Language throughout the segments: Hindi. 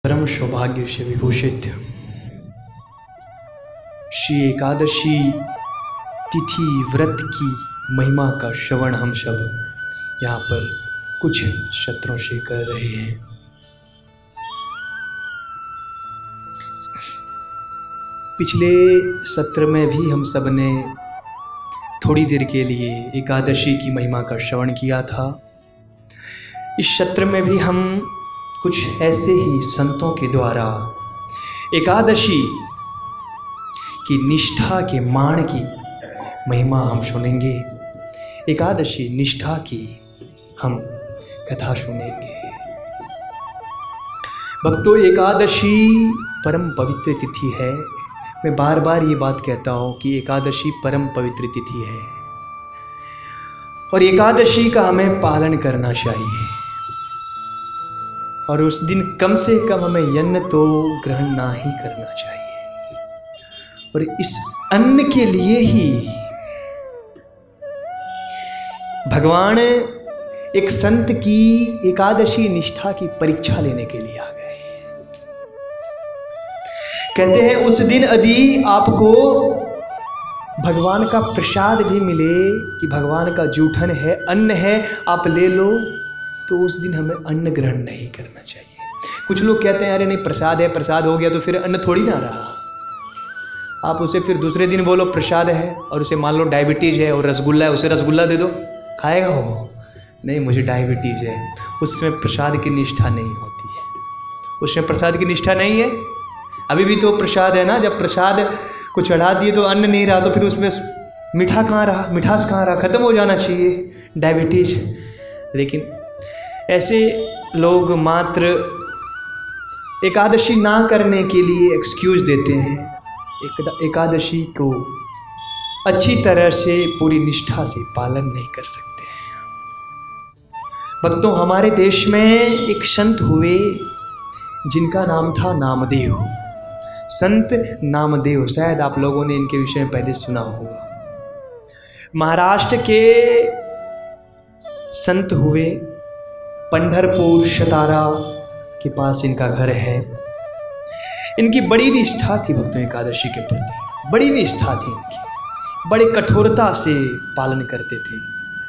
परम सौभाग्य से विभूषित श्री एकादशी तिथि व्रत की महिमा का श्रवण हम सब यहाँ पर कुछ सत्रों से कर रहे हैं। पिछले सत्र में भी हम सब ने थोड़ी देर के लिए एकादशी की महिमा का श्रवण किया था। इस सत्र में भी हम कुछ ऐसे ही संतों के द्वारा एकादशी की निष्ठा के मान की महिमा हम सुनेंगे। एकादशी निष्ठा की हम कथा सुनेंगे। भक्तों, एकादशी परम पवित्र तिथि है। मैं बार बार ये बात कहता हूँ कि एकादशी परम पवित्र तिथि है और एकादशी का हमें पालन करना चाहिए और उस दिन कम से कम हमें अन्न तो ग्रहण ना ही करना चाहिए। और इस अन्न के लिए ही भगवान एक संत की एकादशी निष्ठा की परीक्षा लेने के लिए आ गए। कहते हैं उस दिन यदि आपको भगवान का प्रसाद भी मिले कि भगवान का जूठन है, अन्न है, आप ले लो, तो उस दिन हमें अन्न ग्रहण नहीं करना चाहिए। कुछ लोग कहते हैं अरे नहीं, प्रसाद है, प्रसाद हो गया तो फिर अन्न थोड़ी ना रहा। आप उसे फिर दूसरे दिन बोलो प्रसाद है और उसे मान लो डायबिटीज़ है और रसगुल्ला है, उसे रसगुल्ला दे दो, खाएगा वो? नहीं, मुझे डायबिटीज़ है। उसमें प्रसाद की निष्ठा नहीं होती है, उसमें प्रसाद की निष्ठा नहीं है। अभी भी तो प्रसाद है ना। जब प्रसाद को चढ़ा दिए तो अन्न नहीं रहा तो फिर उसमें मीठा कहाँ रहा, मिठास कहाँ रहा? ख़त्म हो जाना चाहिए डायबिटीज़। लेकिन ऐसे लोग मात्र एकादशी ना करने के लिए एक्सक्यूज़ देते हैं, एकादशी को अच्छी तरह से पूरी निष्ठा से पालन नहीं कर सकते। भक्तों, हमारे देश में एक संत हुए जिनका नाम था नामदेव। संत नामदेव, शायद आप लोगों ने इनके विषय में पहले सुना होगा। महाराष्ट्र के संत हुए, पंढरपुर सतारा के पास इनका घर है। इनकी बड़ी निष्ठा थी भक्तों एकादशी के प्रति, बड़ी निष्ठा थी इनकी, बड़े कठोरता से पालन करते थे।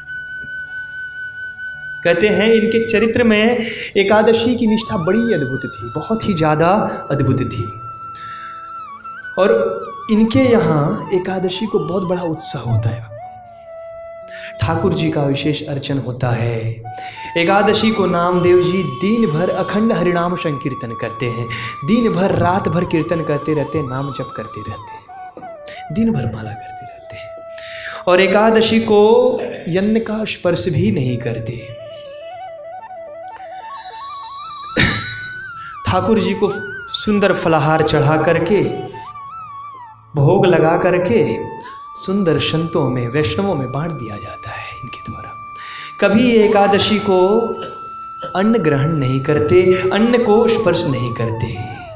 कहते हैं इनके चरित्र में एकादशी की निष्ठा बड़ी अद्भुत थी, बहुत ही ज़्यादा अद्भुत थी। और इनके यहाँ एकादशी को बहुत बड़ा उत्साह होता है। ठाकुर जी का विशेष अर्चन होता है। एकादशी को नामदेव जी दिन भर अखंड हरिनाम संकीर्तन करते हैं। दिन भर रात भर कीर्तन करते रहते हैं, नाम जप करते रहते हैं, दिन भर माला करते रहते हैं और एकादशी को अन्न का स्पर्श भी नहीं करते। ठाकुर जी को सुंदर फलाहार चढ़ा करके, भोग लगा करके सुंदर संतों में, वैष्णवों में बांट दिया जाता है इनके द्वारा। कभी एकादशी को अन्न ग्रहण नहीं करते, अन्न को स्पर्श नहीं करते।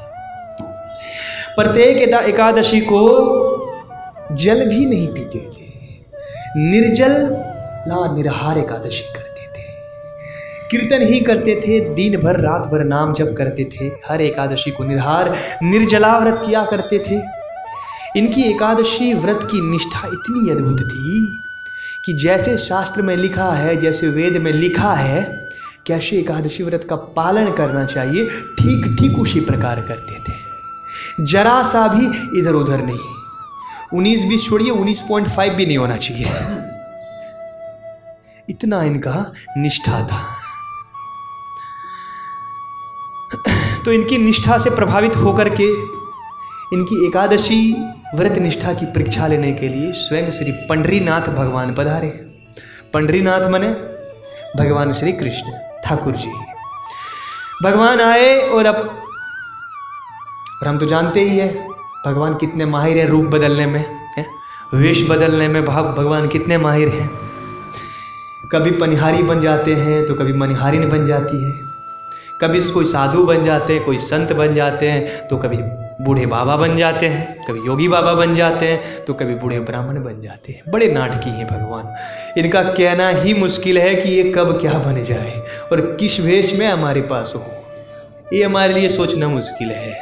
प्रत्येक एकादशी को जल भी नहीं पीते थे, निर्जल ला निराहार एकादशी करते थे। कीर्तन ही करते थे, दिन भर रात भर नाम जप करते थे। हर एकादशी को निराहार निर्जला व्रत किया करते थे। इनकी एकादशी व्रत की निष्ठा इतनी अद्भुत थी कि जैसे शास्त्र में लिखा है, जैसे वेद में लिखा है कैसे एकादशी व्रत का पालन करना चाहिए, ठीक ठीक उसी प्रकार करते थे। जरा सा भी इधर उधर नहीं। 19-20 छोड़िए, 19.5 भी नहीं होना चाहिए, इतना इनका निष्ठा था। तो इनकी निष्ठा से प्रभावित होकर के इनकी एकादशी व्रत निष्ठा की परीक्षा लेने के लिए स्वयं श्री पंढरीनाथ भगवान पधारे। पंढरीनाथ माने भगवान श्री कृष्ण ठाकुर जी। भगवान आए और हम तो जानते ही हैं भगवान कितने माहिर हैं रूप बदलने में, वेश बदलने में भगवान कितने माहिर हैं। कभी पनिहारी बन जाते हैं तो कभी मनिहारिन बन जाती है, कभी कोई साधु बन जाते हैं, कोई संत बन जाते हैं, तो कभी बूढ़े बाबा बन जाते हैं, कभी योगी बाबा बन जाते हैं, तो कभी बूढ़े ब्राह्मण बन जाते हैं। बड़े नाटकी हैं भगवान। इनका कहना ही मुश्किल है कि ये कब क्या बन जाए और किस वेश में हमारे पास हो। ये हमारे लिए सोचना मुश्किल है।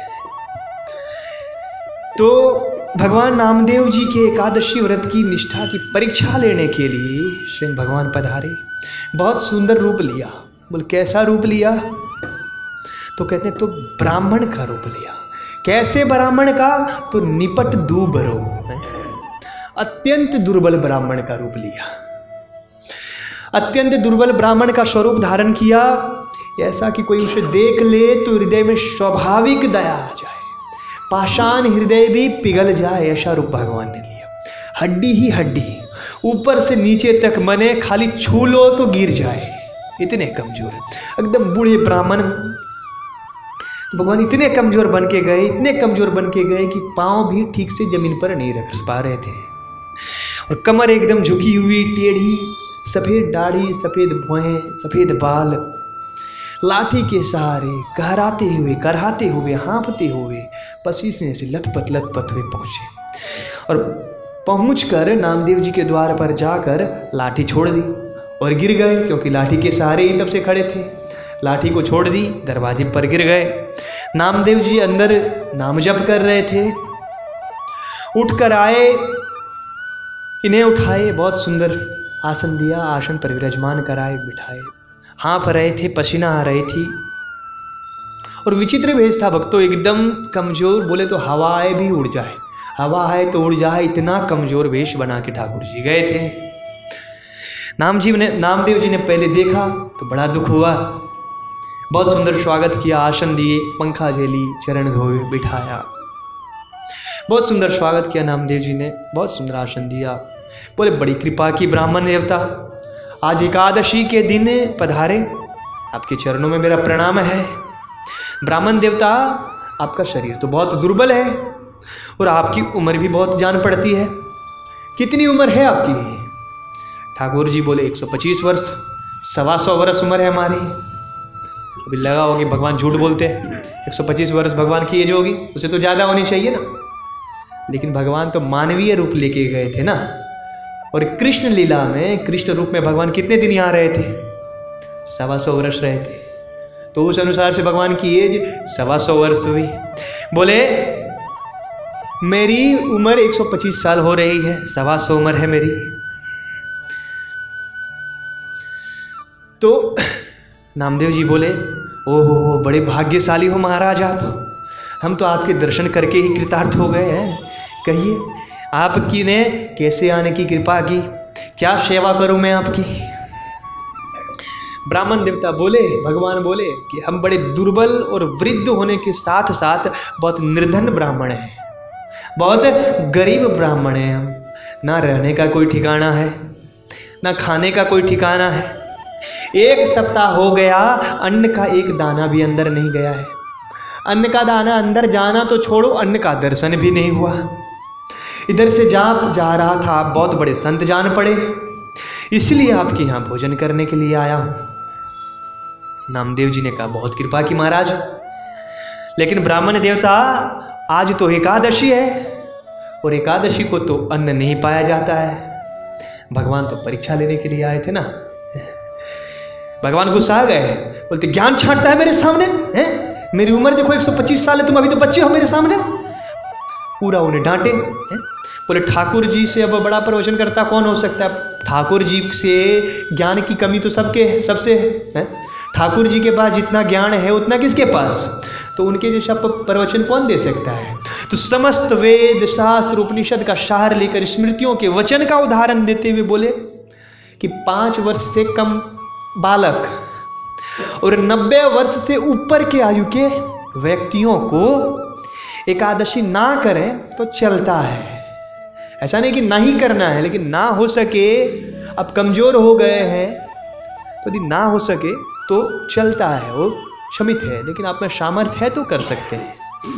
तो भगवान नामदेव जी के एकादशी व्रत की निष्ठा की परीक्षा लेने के लिए स्वयं भगवान पधारे। बहुत सुंदर रूप लिया। बोल कैसा रूप लिया? तो कहते हैं तो ब्राह्मण का रूप लिया। कैसे ब्राह्मण का? तो निपट दूबरो, अत्यंत दुर्बल ब्राह्मण का रूप लिया। अत्यंत दुर्बल ब्राह्मण का स्वरूप धारण किया, ऐसा कि कोई उसे देख ले तो हृदय में स्वाभाविक दया आ जाए, पाषाण हृदय भी पिघल जाए, ऐसा रूप भगवान ने लिया। हड्डी ही हड्डी, ऊपर से नीचे तक मने खाली छू लो तो गिर जाए, इतने कमजोर, एकदम बूढ़े ब्राह्मण। भगवान इतने कमजोर बन के गए, इतने कमजोर बन के गए कि पांव भी ठीक से जमीन पर नहीं रख पा रहे थे, और कमर एकदम झुकी हुई, टेढ़ी, सफेद दाढ़ी, सफेद भौहें, सफेद बाल, लाठी के सहारे कराते हुए हाँफते हुए पसीने से लथपथ हुए पहुंचे। और पहुंचकर नामदेव जी के द्वार पर जाकर लाठी छोड़ दी और गिर गए, क्योंकि लाठी के सहारे ही तब से खड़े थे। लाठी को छोड़ दी, दरवाजे पर गिर गए। नामदेव जी अंदर नाम जप कर रहे थे, उठकर आए, इन्हें उठाए, बहुत सुंदर आसन दिया, आसन पर विराजमान कराए, बिठाए। हाँफ रहे थे, पसीना आ रही थी, और विचित्र भेष था भक्तों, एकदम कमजोर, बोले तो हवाएं भी उड़ जाए, हवा है तो उड़ जाए, इतना कमजोर वेश बना के ठाकुर जी गए थे। नामदेव जी ने पहले देखा तो बड़ा दुख हुआ, बहुत सुंदर स्वागत किया, आसन दिए, पंखा झेली, चरण धोए, बिठाया, बहुत सुंदर स्वागत किया नामदेव जी ने, बहुत सुंदर आसन दिया। बोले बड़ी कृपा की ब्राह्मण देवता, आज एकादशी के दिन पधारे, आपके चरणों में मेरा प्रणाम है। ब्राह्मण देवता, आपका शरीर तो बहुत दुर्बल है और आपकी उम्र भी बहुत जान पड़ती है। कितनी उम्र है आपकी? ठाकुर जी बोले 125 वर्ष, 125 वर्ष उम्र है हमारी। अभी लगा होगी भगवान झूठ बोलते हैं, 125 वर्ष भगवान की एज होगी, उसे तो ज़्यादा होनी चाहिए ना। लेकिन भगवान तो मानवीय रूप लेके गए थे ना, और कृष्ण लीला में, कृष्ण रूप में भगवान कितने दिन यहाँ रहे थे? 125 वर्ष रहे थे, तो उस अनुसार से भगवान की एज 125 वर्ष हुई। बोले मेरी उम्र 125 साल हो रही है, 125 उम्र है मेरी। तो नामदेव जी बोले, ओहो बड़े भाग्यशाली हो महाराज आप, हम तो आपके दर्शन करके ही कृतार्थ हो गए हैं। कहिए आपकी ने कैसे आने की कृपा की, क्या सेवा करूं मैं आपकी? ब्राह्मण देवता बोले, भगवान बोले कि हम बड़े दुर्बल और वृद्ध होने के साथ साथ बहुत निर्धन ब्राह्मण हैं, बहुत गरीब ब्राह्मण हैं हम, ना रहने का कोई ठिकाना है, ना खाने का कोई ठिकाना है। 1 सप्ताह हो गया, अन्न का एक दाना भी अंदर नहीं गया है। अन्न का दाना अंदर जाना तो छोड़ो, अन्न का दर्शन भी नहीं हुआ। इधर से जा रहा था, बहुत बड़े संत जान पड़े, इसलिए आपके यहाँ भोजन करने के लिए आया हूँ। नामदेव जी ने कहा बहुत कृपा की महाराज, लेकिन ब्राह्मण देवता आज तो एकादशी है, और एकादशी को तो अन्न नहीं पाया जाता है। भगवान तो परीक्षा लेने के लिए आए थे ना। भगवान गुस्सा आ गए, बोलते ज्ञान छांटता है मेरे सामने हैं? मेरी उम्र देखो 125 साल है, तुम अभी तो बच्चे हो मेरे सामने। पूरा उन्हें डांटे, बोले ठाकुर जी से अब बड़ा प्रवचन करता कौन हो सकता है? ठाकुर जी से ज्ञान की कमी तो सबसे है। ठाकुर जी के पास जितना ज्ञान है उतना किसके पास? तो उनके जैसा प्रवचन कौन दे सकता है? तो समस्त वेद शास्त्र उपनिषद का सार लेकर स्मृतियों के वचन का उदाहरण देते हुए बोले कि 5 वर्ष से कम बालक और 90 वर्ष से ऊपर के आयु के व्यक्तियों को एकादशी ना करें तो चलता है। ऐसा नहीं कि नहीं करना है, लेकिन ना हो सके, अब कमजोर हो गए हैं तो यदि ना हो सके तो चलता है, वो क्षमित है, लेकिन आप में सामर्थ्य है तो कर सकते हैं।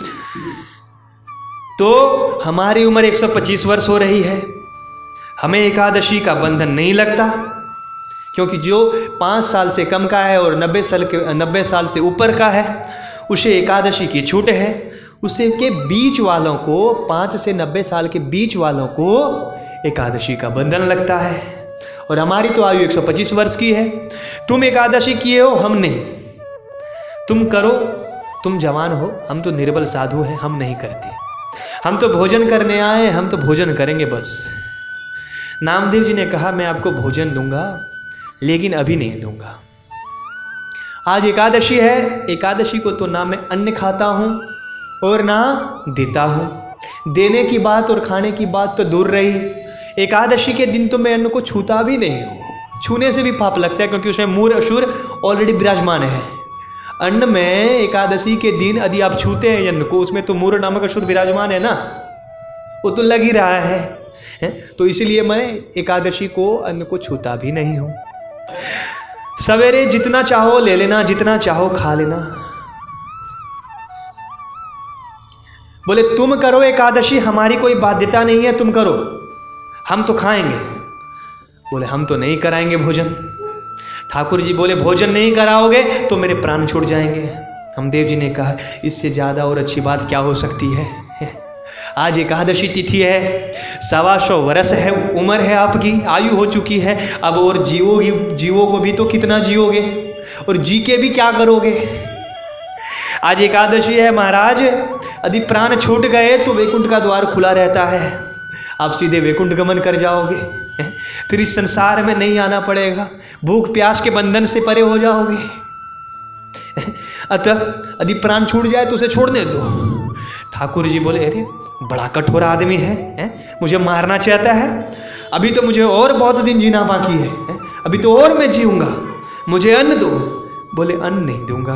तो हमारी उम्र 125 वर्ष हो रही है, हमें एकादशी का बंधन नहीं लगता, क्योंकि जो 5 साल से कम का है और 90 साल से ऊपर का है उसे एकादशी की छूट है। उसे के बीच वालों को, 5 से 90 साल के बीच वालों को एकादशी का बंधन लगता है, और हमारी तो आयु 125 वर्ष की है। तुम एकादशी किए हो, हम नहीं। तुम करो, तुम जवान हो, हम तो निर्बल साधु हैं, हम नहीं करते, हम तो भोजन करने आए, हम तो भोजन करेंगे बस। नामदेव जी ने कहा मैं आपको भोजन दूंगा, लेकिन अभी नहीं दूंगा। आज एकादशी है, एकादशी को तो ना मैं अन्न खाता हूं और ना देता हूं। देने की बात और खाने की बात तो दूर रही, एकादशी के दिन तो मैं अन्न को छूता भी नहीं हूं। छूने से भी पाप लगता है, क्योंकि उसमें मूर असुर ऑलरेडी विराजमान है। अन्न में एकादशी के दिन यदि आप छूते हैं अन्न को, उसमें तो मूर नामक असुर विराजमान है ना, वो तो लग ही रहा है। तो इसलिए मैं एकादशी को अन्न को छूता भी नहीं हूं। सवेरे जितना चाहो ले लेना, जितना चाहो खा लेना। बोले तुम करो एकादशी, हमारी कोई बाध्यता नहीं है, तुम करो, हम तो खाएंगे। बोले हम तो नहीं कराएंगे भोजन। ठाकुर जी बोले भोजन नहीं कराओगे तो मेरे प्राण छूट जाएंगे। हमदेव जी ने कहा इससे ज़्यादा और अच्छी बात क्या हो सकती है। आज एकादशी तिथि है, 125 वर्ष है उम्र है आपकी, आयु हो चुकी है, अब और जीवों को भी तो कितना जियोगे, और जी के भी क्या करोगे। आज एकादशी है महाराज, यदि प्राण छूट गए तो वैकुंठ का द्वार खुला रहता है, आप सीधे वैकुंठ गमन कर जाओगे, फिर इस संसार में नहीं आना पड़ेगा, भूख प्यास के बंधन से परे हो जाओगे। अतः यदि प्राण छूट जाए तो उसे छोड़ने दो। ठाकुर जी बोले अरे बड़ा कठोर आदमी है, मुझे मारना चाहता है, अभी तो मुझे और बहुत दिन जीना बाकी है, अभी तो और मैं जीऊंगा, मुझे अन्न दो। बोले अन्न नहीं दूंगा।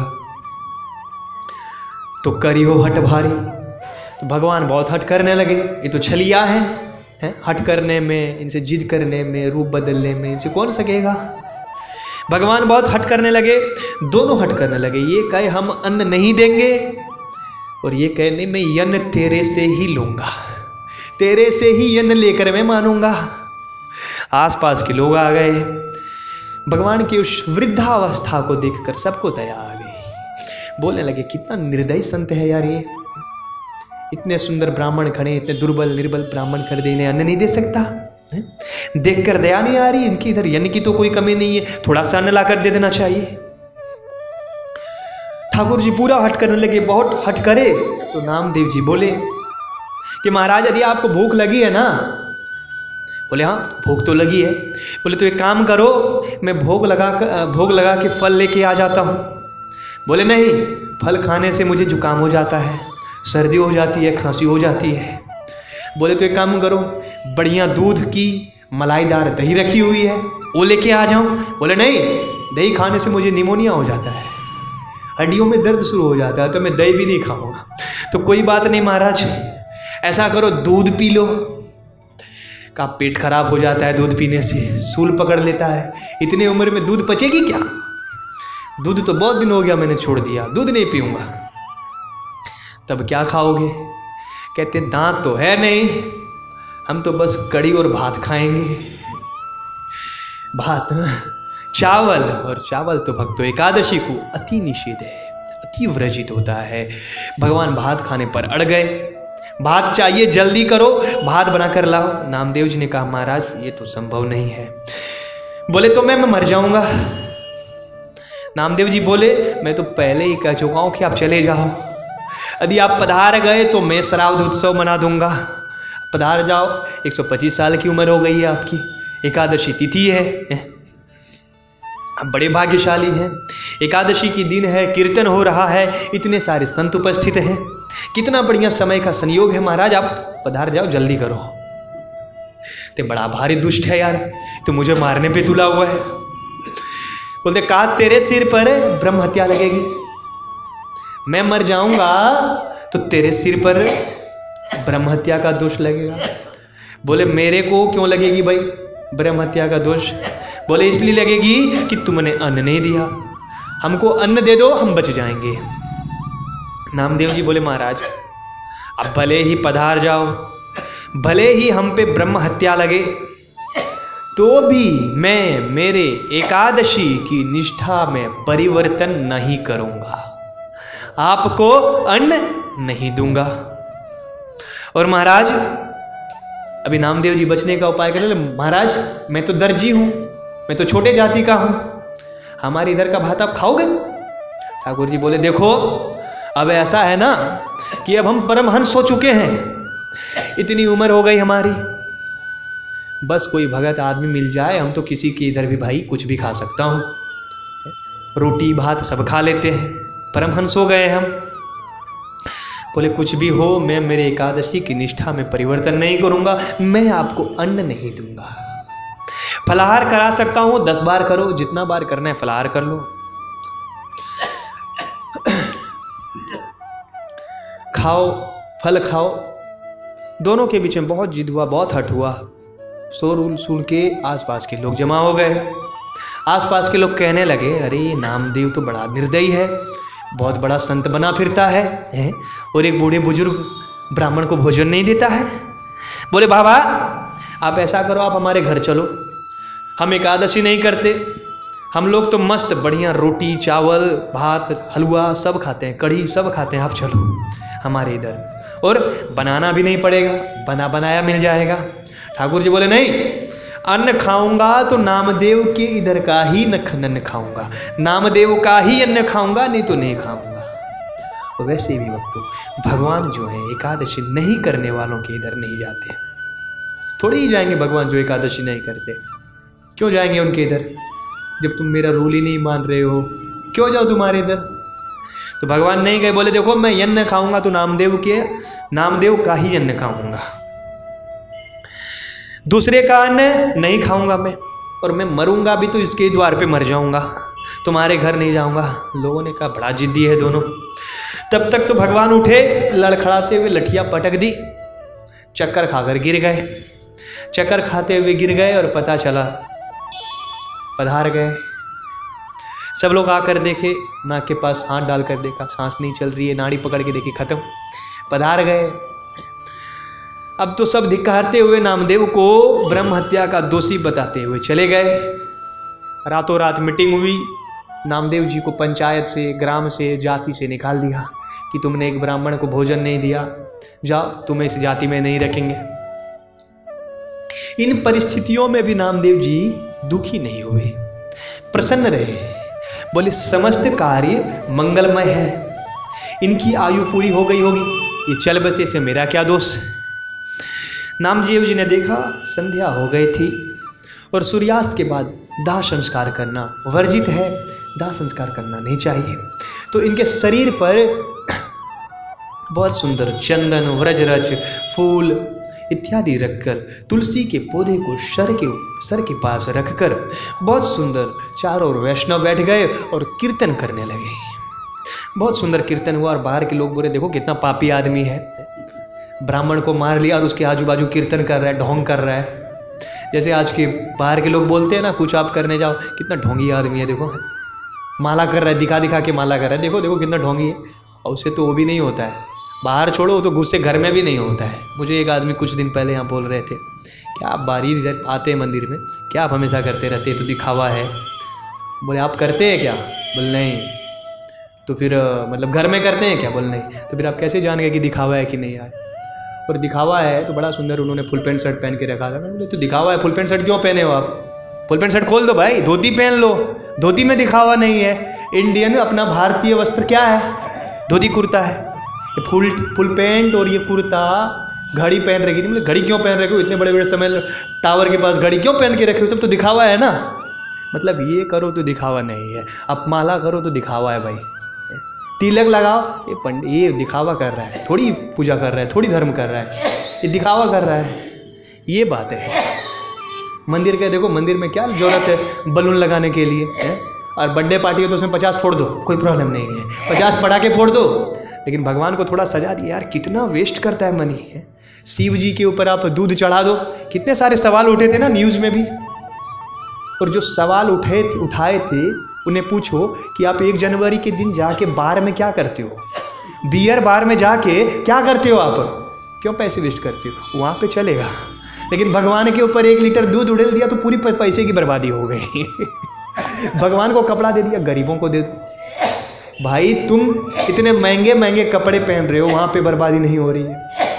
तो करियो हट भारी। तो भगवान बहुत हट करने लगे, ये तो छलिया है, हट करने में, इनसे जिद करने में, रूप बदलने में इनसे कौन सकेगा। भगवान बहुत हट करने लगे, दोनों हट करने लगे। ये कहे हम अन्न नहीं देंगे, और ये कहे नहीं मैं यन्न तेरे से ही लूंगा, तेरे से ही यन्न लेकर मैं मानूंगा। आसपास के लोग आ गए, भगवान की उस वृद्धावस्था को देखकर सबको दया आ गई। बोलने लगे कितना निर्दयी संत है यार ये, इतने सुंदर ब्राह्मण खड़े, इतने दुर्बल निर्बल ब्राह्मण खड़े, इन्हें अन्न नहीं दे सकता। देखकर दया नहीं आ रही इनकी, इधर यन्न की तो कोई कमी नहीं है, थोड़ा सा अन्न लाकर दे देना चाहिए। ठाकुर जी पूरा हट करने लगे, बहुत हट करे। तो नामदेव जी बोले कि महाराज यदि आपको भूख लगी है ना। बोले हाँ भूख तो लगी है। बोले तो एक काम करो, मैं भोग लगा के फल लेके आ जाता हूँ। बोले नहीं, फल खाने से मुझे जुकाम हो जाता है, सर्दी हो जाती है, खांसी हो जाती है। बोले तो एक काम करो, बढ़िया दूध की मलाईदार दही रखी हुई है, वो लेके आ जाऊँ। बोले नहीं, दही खाने से मुझे निमोनिया हो जाता है, हड्डियों में दर्द शुरू हो जाता है, तो मैं दही भी नहीं खाऊंगा। तो कोई बात नहीं महाराज, ऐसा करो दूध पी लो। का पेट खराब हो जाता है दूध पीने से, सूल पकड़ लेता है, इतने उम्र में दूध पचेगी क्या। दूध तो बहुत दिन हो गया मैंने छोड़ दिया, दूध नहीं पीऊंगा। तब क्या खाओगे। कहते दांत तो है नहीं, हम तो बस कड़ी और भात खाएंगे। भात चावल, और चावल तो भक्तों एकादशी को अति निषेध है, अति वर्जित होता है। भगवान भात खाने पर अड़ गए, भात चाहिए जल्दी करो, भात बनाकर लाओ। नामदेव जी ने कहा महाराज ये तो संभव नहीं है। बोले तो मैं मर जाऊंगा। नामदेव जी बोले मैं तो पहले ही कह चुका हूं कि आप चले जाओ, यदि आप पधार गए तो मैं श्राद्ध उत्सव मना दूंगा। पधार जाओ, 125 साल की उम्र हो गई है आपकी, एकादशी तिथि है, आप बड़े भाग्यशाली हैं। एकादशी की दिन है, कीर्तन हो रहा है, इतने सारे संत उपस्थित हैं, कितना बढ़िया समय का संयोग है महाराज, आप पधार जाओ, जल्दी करो। ते बड़ा भारी दुष्ट है यार, तो मुझे मारने पे तुला हुआ है। बोलते कहा तेरे सिर पर ब्रह्म हत्या लगेगी, मैं मर जाऊंगा तो तेरे सिर पर ब्रह्म हत्या का दोष लगेगा। बोले मेरे को क्यों लगेगी भाई ब्रह्म हत्या का दोष। बोले इसलिए लगेगी कि तुमने अन्न नहीं दिया, हमको अन्न दे दो, हम बच जाएंगे। नामदेव जी बोले महाराज अब भले ही पधार जाओ, भले ही हम पे ब्रह्म हत्या लगे, तो भी मैं मेरे एकादशी की निष्ठा में परिवर्तन नहीं करूंगा, आपको अन्न नहीं दूंगा। और महाराज अभी नामदेव जी बचने का उपाय कर रहे, महाराज मैं तो दर्जी हूं, मैं तो छोटे जाति का हूं, हमारे इधर का भात आप खाओगे। ठाकुर जी बोले देखो अब ऐसा है ना कि अब हम परमहंस हो चुके हैं, इतनी उम्र हो गई हमारी, बस कोई भगत आदमी मिल जाए, हम तो किसी के इधर भी भाई कुछ भी खा सकता हूँ, रोटी भात सब खा लेते हैं, परमहंस हो गए हम। बोले कुछ भी हो, मैं मेरे एकादशी की निष्ठा में परिवर्तन नहीं करूंगा, मैं आपको अन्न नहीं दूंगा। फलाहार करा सकता हूं, 10 बार करो, जितना बार करना है फलाहार कर लो, खाओ, फल खाओ। दोनों के बीच में बहुत जिद हुआ, बहुत हट हुआ। शोर सुन के आसपास के लोग जमा हो गए। आसपास के लोग कहने लगे, अरे नामदेव तो बड़ा निर्दयी है, बहुत बड़ा संत बना फिरता है और एक बूढ़े बुजुर्ग ब्राह्मण को भोजन नहीं देता है। बोले बाबा आप ऐसा करो, आप हमारे घर चलो, हम एकादशी नहीं करते, हम लोग तो मस्त बढ़िया रोटी चावल भात हलवा सब खाते हैं, कढ़ी सब खाते हैं, आप चलो हमारे इधर, और बनाना भी नहीं पड़ेगा, बना बनाया मिल जाएगा। ठाकुर जी बोले नहीं, अन्न खाऊंगा तो नामदेव के इधर का ही नखनन खाऊंगा, नामदेव का ही अन्न खाऊंगा, नहीं तो नहीं खाऊंगा। और वैसे भी भक्तों, भगवान जो है एकादशी नहीं करने वालों के इधर नहीं जाते, थोड़ी ही जाएंगे भगवान जो एकादशी नहीं करते। क्यों जाएंगे उनके इधर, जब तुम मेरा रूल ही नहीं मान रहे हो, क्यों जाओ तुम्हारे इधर। तो भगवान नहीं गए, बोले देखो मैं अन्न खाऊंगा तो नामदेव का ही अन्न खाऊंगा, दूसरे का अन्न नहीं खाऊंगा मैं, और मैं मरूंगा भी तो इसके द्वार पे मर जाऊंगा, तुम्हारे घर नहीं जाऊंगा। लोगों ने कहा बड़ा जिद्दी है दोनों। तब तक तो भगवान उठे, लड़खड़ाते हुए लठिया पटक दी, चक्कर खाकर गिर गए, चक्कर खाते हुए गिर गए और पता चला पधार गए। सब लोग आकर देखे, नाक के पास हाथ डालकर देखा सांस नहीं चल रही है, नाड़ी पकड़ के देखी खत्म, पधार गए। अब तो सब धिक्कारते हुए नामदेव को ब्रह्म हत्या का दोषी बताते हुए चले गए। रातों रात मीटिंग हुई, नामदेव जी को पंचायत से, ग्राम से, जाति से निकाल दिया कि तुमने एक ब्राह्मण को भोजन नहीं दिया, जाओ तुम्हें इस जाति में नहीं रखेंगे। इन परिस्थितियों में भी नामदेव जी दुखी नहीं हुए, प्रसन्न रहे। बोले समस्त कार्य मंगलमय है, इनकी आयु पूरी हो गई होगी, ये चल बसे, से मेरा क्या दोष। नामदेव जी ने देखा संध्या हो गई थी और सूर्यास्त के बाद दाह संस्कार करना वर्जित है, दाह संस्कार करना नहीं चाहिए। तो इनके शरीर पर बहुत सुंदर चंदन, व्रजरज, फूल इत्यादि रखकर, तुलसी के पौधे को सर के पास रखकर बहुत सुंदर चारों ओर वैष्णव बैठ गए और कीर्तन करने लगे। बहुत सुंदर कीर्तन हुआ और बाहर के लोग बोले देखो कितना पापी आदमी है, ब्राह्मण को मार लिया और उसके आजू बाजू कीर्तन कर रहा है, ढोंग कर रहा है। जैसे आज के बाहर के लोग बोलते हैं ना, कुछ आप करने जाओ, कितना ढोंगी आदमी है, देखो माला कर रहा है, दिखा दिखा के माला कर रहा है, देखो देखो कितना ढोंगी है। और उससे तो वो भी नहीं होता है, बाहर छोड़ो, वो तो गुस्से घर में भी नहीं होता है। मुझे एक आदमी कुछ दिन पहले यहाँ बोल रहे थे, क्या आप बारी इधर आते हैं मंदिर में, क्या आप हमेशा करते रहते हैं, तो दिखावा है। बोले आप करते हैं क्या, बोले नहीं। तो फिर मतलब घर में करते हैं क्या, बोले नहीं। तो फिर आप कैसे जान गए कि दिखावा है कि नहीं आए। और दिखावा है तो बड़ा सुंदर उन्होंने फुल पैंट शर्ट पहन के रखा था। बोले तो दिखावा है, फुल पैंट शर्ट क्यों पहने हो आप, फुल पैंट शर्ट खोल दो भाई, धोती पहन लो, धोती में दिखावा नहीं है। इंडियन अपना भारतीय वस्त्र क्या है, धोती कुर्ता है। फुल पैंट और ये कुर्ता, घड़ी पहन रखी थी, घड़ी क्यों पहन रखे हो, इतने बड़े बड़े समय टावर के पास घड़ी क्यों पहन के रखे हो, सब तो दिखावा है ना। मतलब ये करो तो दिखावा नहीं है, आप माला करो तो दिखावा है भाई, तिलक लगाओ, ये पंडित ये दिखावा कर रहा है, थोड़ी पूजा कर रहा है, थोड़ी धर्म कर रहा है, ये दिखावा कर रहा है। ये बात है। मंदिर के देखो, मंदिर में क्या जरूरत है बलून लगाने के लिए है? और बर्थडे पार्टी हो तो उसमें 50 फोड़ दो, कोई प्रॉब्लम नहीं है, 50 पटाखे फोड़ दो, लेकिन भगवान को थोड़ा सजा दिया। यार कितना वेस्ट करता है मनी है। शिव जी के ऊपर आप दूध चढ़ा दो, कितने सारे सवाल उठे थे ना न्यूज़ में भी। और जो सवाल उठाए थे उन्हें पूछो कि आप 1 जनवरी के दिन जाके बार में क्या करते हो, बियर बार में जाके क्या करते हो, आप क्यों पैसे वेस्ट करते हो, वहाँ पे चलेगा। लेकिन भगवान के ऊपर 1 लीटर दूध उड़ेल दिया तो पूरी पैसे की बर्बादी हो गई। भगवान को कपड़ा दे दिया, गरीबों को दे दो। भाई तुम इतने महंगे महंगे कपड़े पहन रहे हो, वहाँ पे बर्बादी नहीं हो रही है।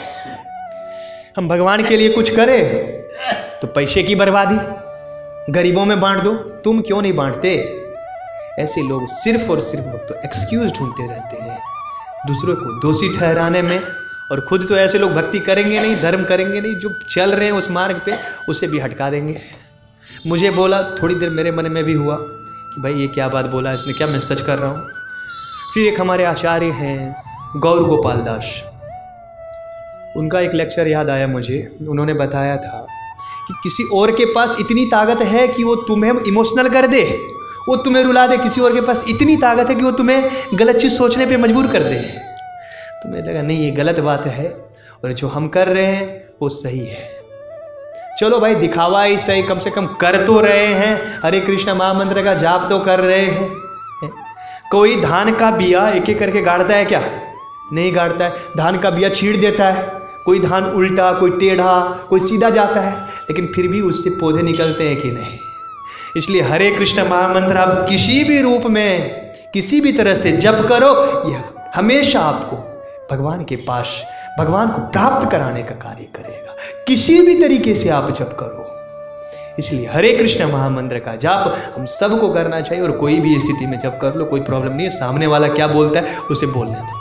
हम भगवान के लिए कुछ करें तो पैसे की बर्बादी, गरीबों में बांट दो, तुम क्यों नहीं बांटते। ऐसे लोग सिर्फ और सिर्फ तो एक्सक्यूज ढूंढते रहते हैं, दूसरों को दोषी ठहराने में, और खुद तो ऐसे लोग भक्ति करेंगे नहीं, धर्म करेंगे नहीं, जो चल रहे हैं उस मार्ग पे उसे भी हटका देंगे। मुझे बोला, थोड़ी देर मेरे मन में भी हुआ कि भाई ये क्या बात बोला इसने, क्या मैं सच कर रहा हूँ। फिर एक हमारे आचार्य हैं गौर गोपाल दास, उनका एक लेक्चर याद आया मुझे। उन्होंने बताया था कि किसी और के पास इतनी ताकत है कि वो तुम्हें इमोशनल कर दे, वो तुम्हें रुला दे। किसी और के पास इतनी ताकत है कि वो तुम्हें गलत चीज़ सोचने पे मजबूर कर दे। तो मुझे लगा नहीं, ये गलत बात है और जो हम कर रहे हैं वो सही है। चलो भाई, दिखावा ही सही, कम से कम कर तो रहे हैं, हरे कृष्ण महामंत्र का जाप तो कर रहे हैं। कोई धान का बिया एक एक करके गाड़ता है क्या? नहीं गाड़ता है। धान का बिया छीड़ देता है, कोई धान उल्टा, कोई टेढ़ा, कोई सीधा जाता है, लेकिन फिर भी उससे पौधे निकलते हैं कि नहीं। इसलिए हरे कृष्ण महामंत्र आप किसी भी रूप में, किसी भी तरह से जप करो, यह हमेशा आपको भगवान के पास, भगवान को प्राप्त कराने का कार्य करेगा। किसी भी तरीके से आप जप करो। इसलिए हरे कृष्ण महामंत्र का जाप हम सबको करना चाहिए, और कोई भी स्थिति में जप कर लो, कोई प्रॉब्लम नहीं है। सामने वाला क्या बोलता है उसे बोलने दो।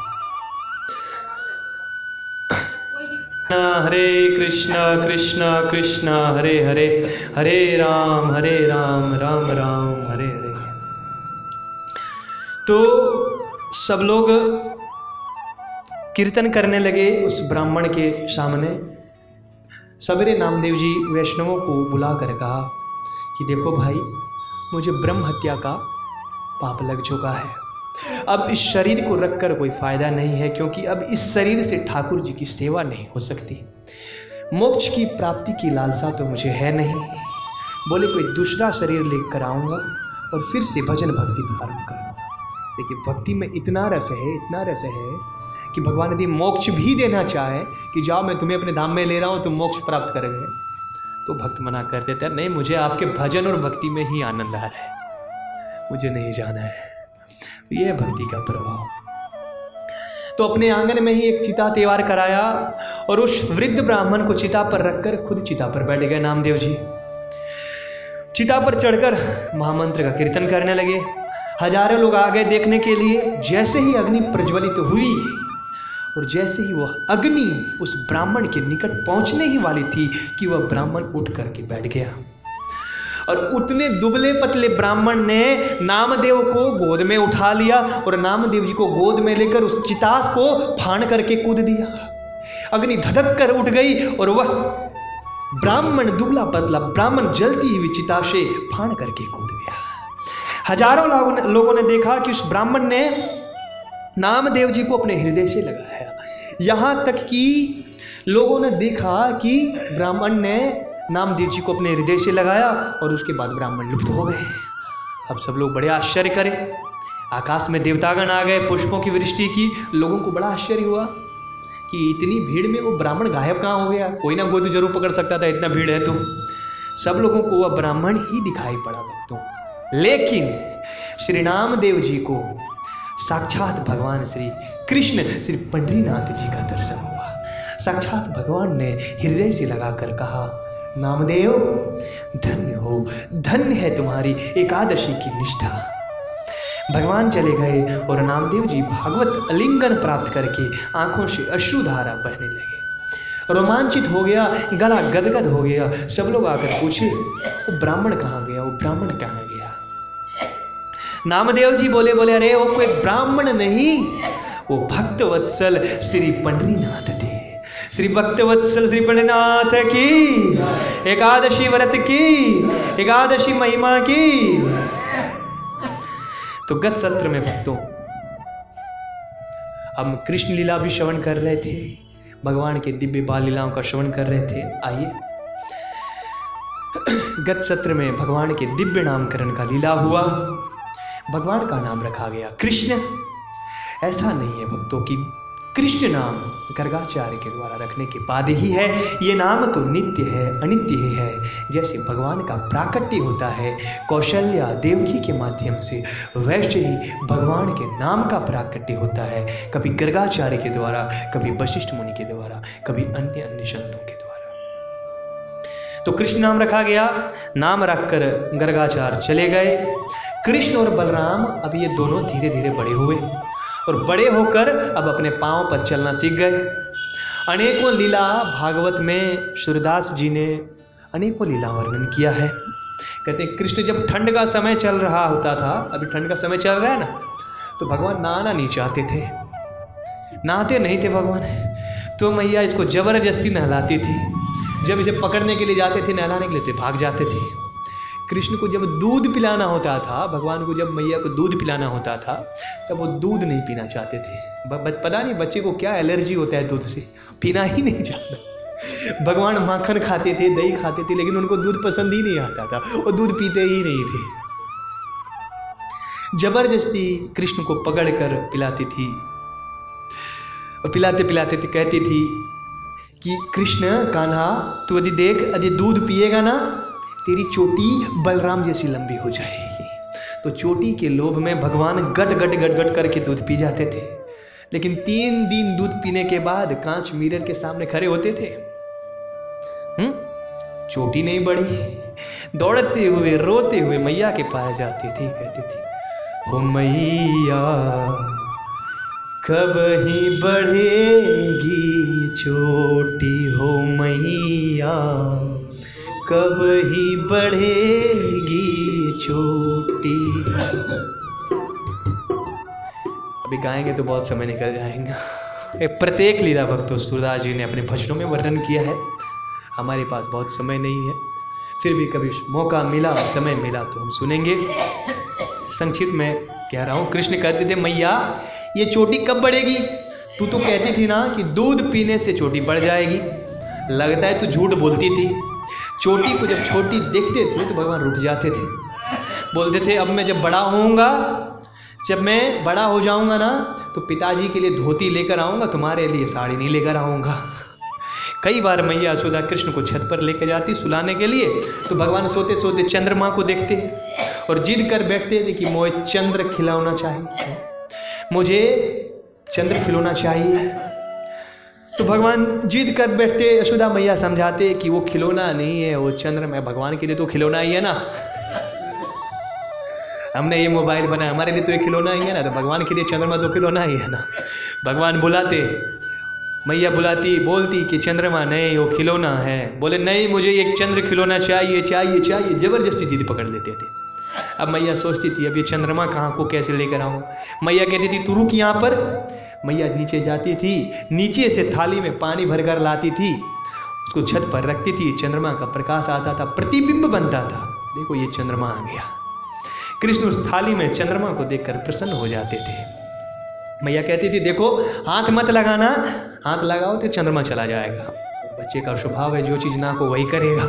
हरे कृष्ण कृष्ण कृष्ण हरे हरे, हरे राम राम राम हरे हरे। तो सब लोग कीर्तन करने लगे उस ब्राह्मण के सामने। सवेरे नामदेव जी वैष्णवों को बुलाकर कहा कि देखो भाई, मुझे ब्रह्म हत्या का पाप लग चुका है। अब इस शरीर को रखकर कोई फायदा नहीं है, क्योंकि अब इस शरीर से ठाकुर जी की सेवा नहीं हो सकती। मोक्ष की प्राप्ति की लालसा तो मुझे है नहीं। बोले कोई दूसरा शरीर लेकर आऊँगा और फिर से भजन भक्ति प्रारंभ करूँगा। देखिए, भक्ति में इतना रस है, इतना रस है कि भगवान यदि मोक्ष भी देना चाहे कि जाओ मैं तुम्हें अपने धाम में ले रहा हूँ, तुम मोक्ष प्राप्त करोगे, तो भक्त मना कर देता है, नहीं मुझे आपके भजन और भक्ति में ही आनंद आ रहा है, मुझे नहीं जाना है। तो ये है भक्ति का प्रभाव। तो अपने आंगन में ही एक चिता तैयार कराया और उस वृद्ध ब्राह्मण को चिता पर रखकर खुद चिता पर बैठ गए नामदेव जी। चिता पर चढ़कर महामंत्र का कीर्तन करने लगे। हजारों लोग आ गए देखने के लिए। जैसे ही अग्नि प्रज्वलित हुई और जैसे ही वह अग्नि उस ब्राह्मण के निकट पहुंचने ही वाली थी कि वह ब्राह्मण उठ करके बैठ गया, और उतने दुबले पतले ब्राह्मण ने नामदेव को गोद में उठा लिया और नामदेव जी को गोद में लेकर उस चितास को फाड़ करके कूद दिया। अग्नि धधक कर उठ गई और वह ब्राह्मण, दुबला पतला ब्राह्मण जलती हुई चिता से फाड़ करके कूद गया। हजारों लोगों ने देखा कि उस ब्राह्मण ने नामदेव जी को अपने हृदय से लगाया। यहाँ तक कि लोगों ने देखा कि ब्राह्मण ने नामदेव जी को अपने हृदय से लगाया और उसके बाद ब्राह्मण लुप्त हो गए। अब सब लोग बड़े आश्चर्य करे। आकाश में देवतागण आ गए, पुष्पों की वृष्टि की। लोगों को बड़ा आश्चर्य हुआ कि इतनी भीड़ में वो ब्राह्मण गायब कहाँ हो गया। कोई ना कोई तो जरूर पकड़ सकता था, इतना भीड़ है तो। सब लोगों को वह ब्राह्मण ही दिखाई पड़ा भक्तों। लेकिन श्री नामदेव जी को साक्षात भगवान श्री कृष्ण, श्री पंडरीनाथ जी का दर्शन हुआ। साक्षात भगवान ने हृदय से लगाकर कहा, नामदेव धन्य हो, धन्य है तुम्हारी एकादशी की निष्ठा। भगवान चले गए और नामदेव जी भागवत आलिंगन प्राप्त करके आंखों से अश्रुधारा बहने लगे। रोमांचित हो गया, गला गदगद हो गया। सब लोग आकर पूछे, वो ब्राह्मण कहाँ गया, वो ब्राह्मण कहाँ गया। नामदेव जी बोले अरे वो कोई ब्राह्मण नहीं, वो भक्त वत्सल श्री पंडरीनाथ थे। श्री भक्त वत्सल श्री पंडरीनाथ की एकादशी व्रत की, एकादशी महिमा की। तो गत सत्र में भक्तों हम कृष्ण लीला भी श्रवण कर रहे थे, भगवान के दिव्य बाल लीलाओं का श्रवण कर रहे थे। आइए, गत सत्र में भगवान के दिव्य नामकरण का लीला हुआ। भगवान का नाम रखा गया कृष्ण। ऐसा नहीं है भक्तों कि कृष्ण नाम गर्गाचार्य के द्वारा रखने के बाद ही है। ये नाम तो नित्य है, अनित्य ही है। जैसे भगवान का प्राकट्य होता है कौशल्या देवकी के माध्यम से, वैसे ही भगवान के नाम का प्राकट्य होता है, कभी गर्गाचार्य के द्वारा, कभी वशिष्ठ मुनि के द्वारा, कभी अन्य अन्य संतों के द्वारा। तो कृष्ण नाम रखा गया। नाम रखकर गर्गाचार्य चले गए। कृष्ण और बलराम अब ये दोनों धीरे धीरे बड़े हुए और बड़े होकर अब अपने पांव पर चलना सीख गए। अनेकों लीला भागवत में सूरदास जी ने अनेकों लीला वर्णन किया है। कहते हैं कृष्ण जब ठंड का समय चल रहा होता था, अभी ठंड का समय चल रहा है ना, तो भगवान नहाना नहीं चाहते थे, नहाते नहीं थे भगवान, तो मैया इसको जबरदस्ती नहलाती थी। जब इसे पकड़ने के लिए जाते थे, नहलाने के लिए, तो भाग जाते थे। कृष्ण को जब दूध पिलाना होता था, भगवान को जब मैया को दूध पिलाना होता था, तब वो दूध नहीं पीना चाहते थे। पता नहीं बच्चे को क्या एलर्जी होता है दूध से, पीना ही नहीं चाहता। भगवान माखन खाते थे, दही खाते थे, लेकिन उनको दूध पसंद ही नहीं आता था, वो दूध पीते ही नहीं थे। जबरदस्ती कृष्ण को पकड़कर पिलाती थी, और पिलाते पिलाते थे कहती थी कि कृष्ण कान्हा तू यदि देख, यदि दूध पिएगा ना, तेरी चोटी बलराम जैसी लंबी हो जाएगी। तो चोटी के लोभ में भगवान गट गट गट गट करके दूध पी जाते थे। लेकिन 3 दिन दूध पीने के बाद कांच मिरर के सामने खड़े होते थे, चोटी नहीं बढ़ी, दौड़ते हुए रोते हुए मैया के पास जाती थी, कहती थी ओ मैया कब ही बढ़ेगी चोटी, हो मैया कब ही बढ़ेगी चोटी। अभी गाएंगे तो बहुत समय निकल जाएगा। प्रत्येक लीला भक्तों सूरदास जी ने अपने भजनों में वर्णन किया है। हमारे पास बहुत समय नहीं है, फिर भी कभी मौका मिला, समय मिला तो हम सुनेंगे। संक्षिप्त में कह रहा हूँ, कृष्ण कहते थे मैया ये चोटी कब बढ़ेगी? तू तो कहती थी ना कि दूध पीने से चोटी बढ़ जाएगी, लगता है तू झूठ बोलती थी। चोटी को जब छोटी देखते थे तो भगवान रुठ जाते थे, बोलते थे अब मैं जब बड़ा होऊंगा, जब मैं बड़ा हो जाऊंगा ना, तो पिताजी के लिए धोती लेकर आऊंगा, तुम्हारे लिए साड़ी नहीं लेकर आऊंगा। कई बार मैया यशोदा कृष्ण को छत पर लेकर जाती सुलाने के लिए, तो भगवान सोते सोते चंद्रमा को देखते और जिद कर बैठते थे कि मुझे चंद्र खिलौना चाहिए, मुझे चंद्र खिलौना चाहिए। तो भगवान जिद कर बैठते, यशोदा मैया समझाते कि वो खिलौना नहीं है, वो चंद्रमा है, भगवान के लिए तो खिलौना ही है ना। हमने ये मोबाइल बनाया, हमारे लिए तो एक खिलौना ही है ना, तो भगवान के लिए चंद्रमा तो खिलौना ही है ना। भगवान बुलाते, मैया बुलाती, बोलती कि चंद्रमा नहीं, वो खिलौना है। बोले नहीं मुझे एक चंद्र खिलौना चाहिए चाहिए चाहिए, जबरदस्ती जिद पकड़ लेते थे। अब मैया सोचती थी अब ये चंद्रमा कहाँ को कैसे लेकर आऊँ। मैया कहती थी तू रुक यहाँ पर। मैया नीचे जाती थी, नीचे से थाली में पानी भरकर लाती थी, उसको छत पर रखती थी, चंद्रमा का प्रकाश आता था, प्रतिबिंब बनता था, देखो ये चंद्रमा आ गया। कृष्ण उस थाली में चंद्रमा को देखकर प्रसन्न हो जाते थे। मैया कहती थी देखो हाथ मत लगाना, हाथ लगाओ तो चंद्रमा चला जाएगा। बच्चे का स्वभाव है, जो चीज ना को वही करेगा।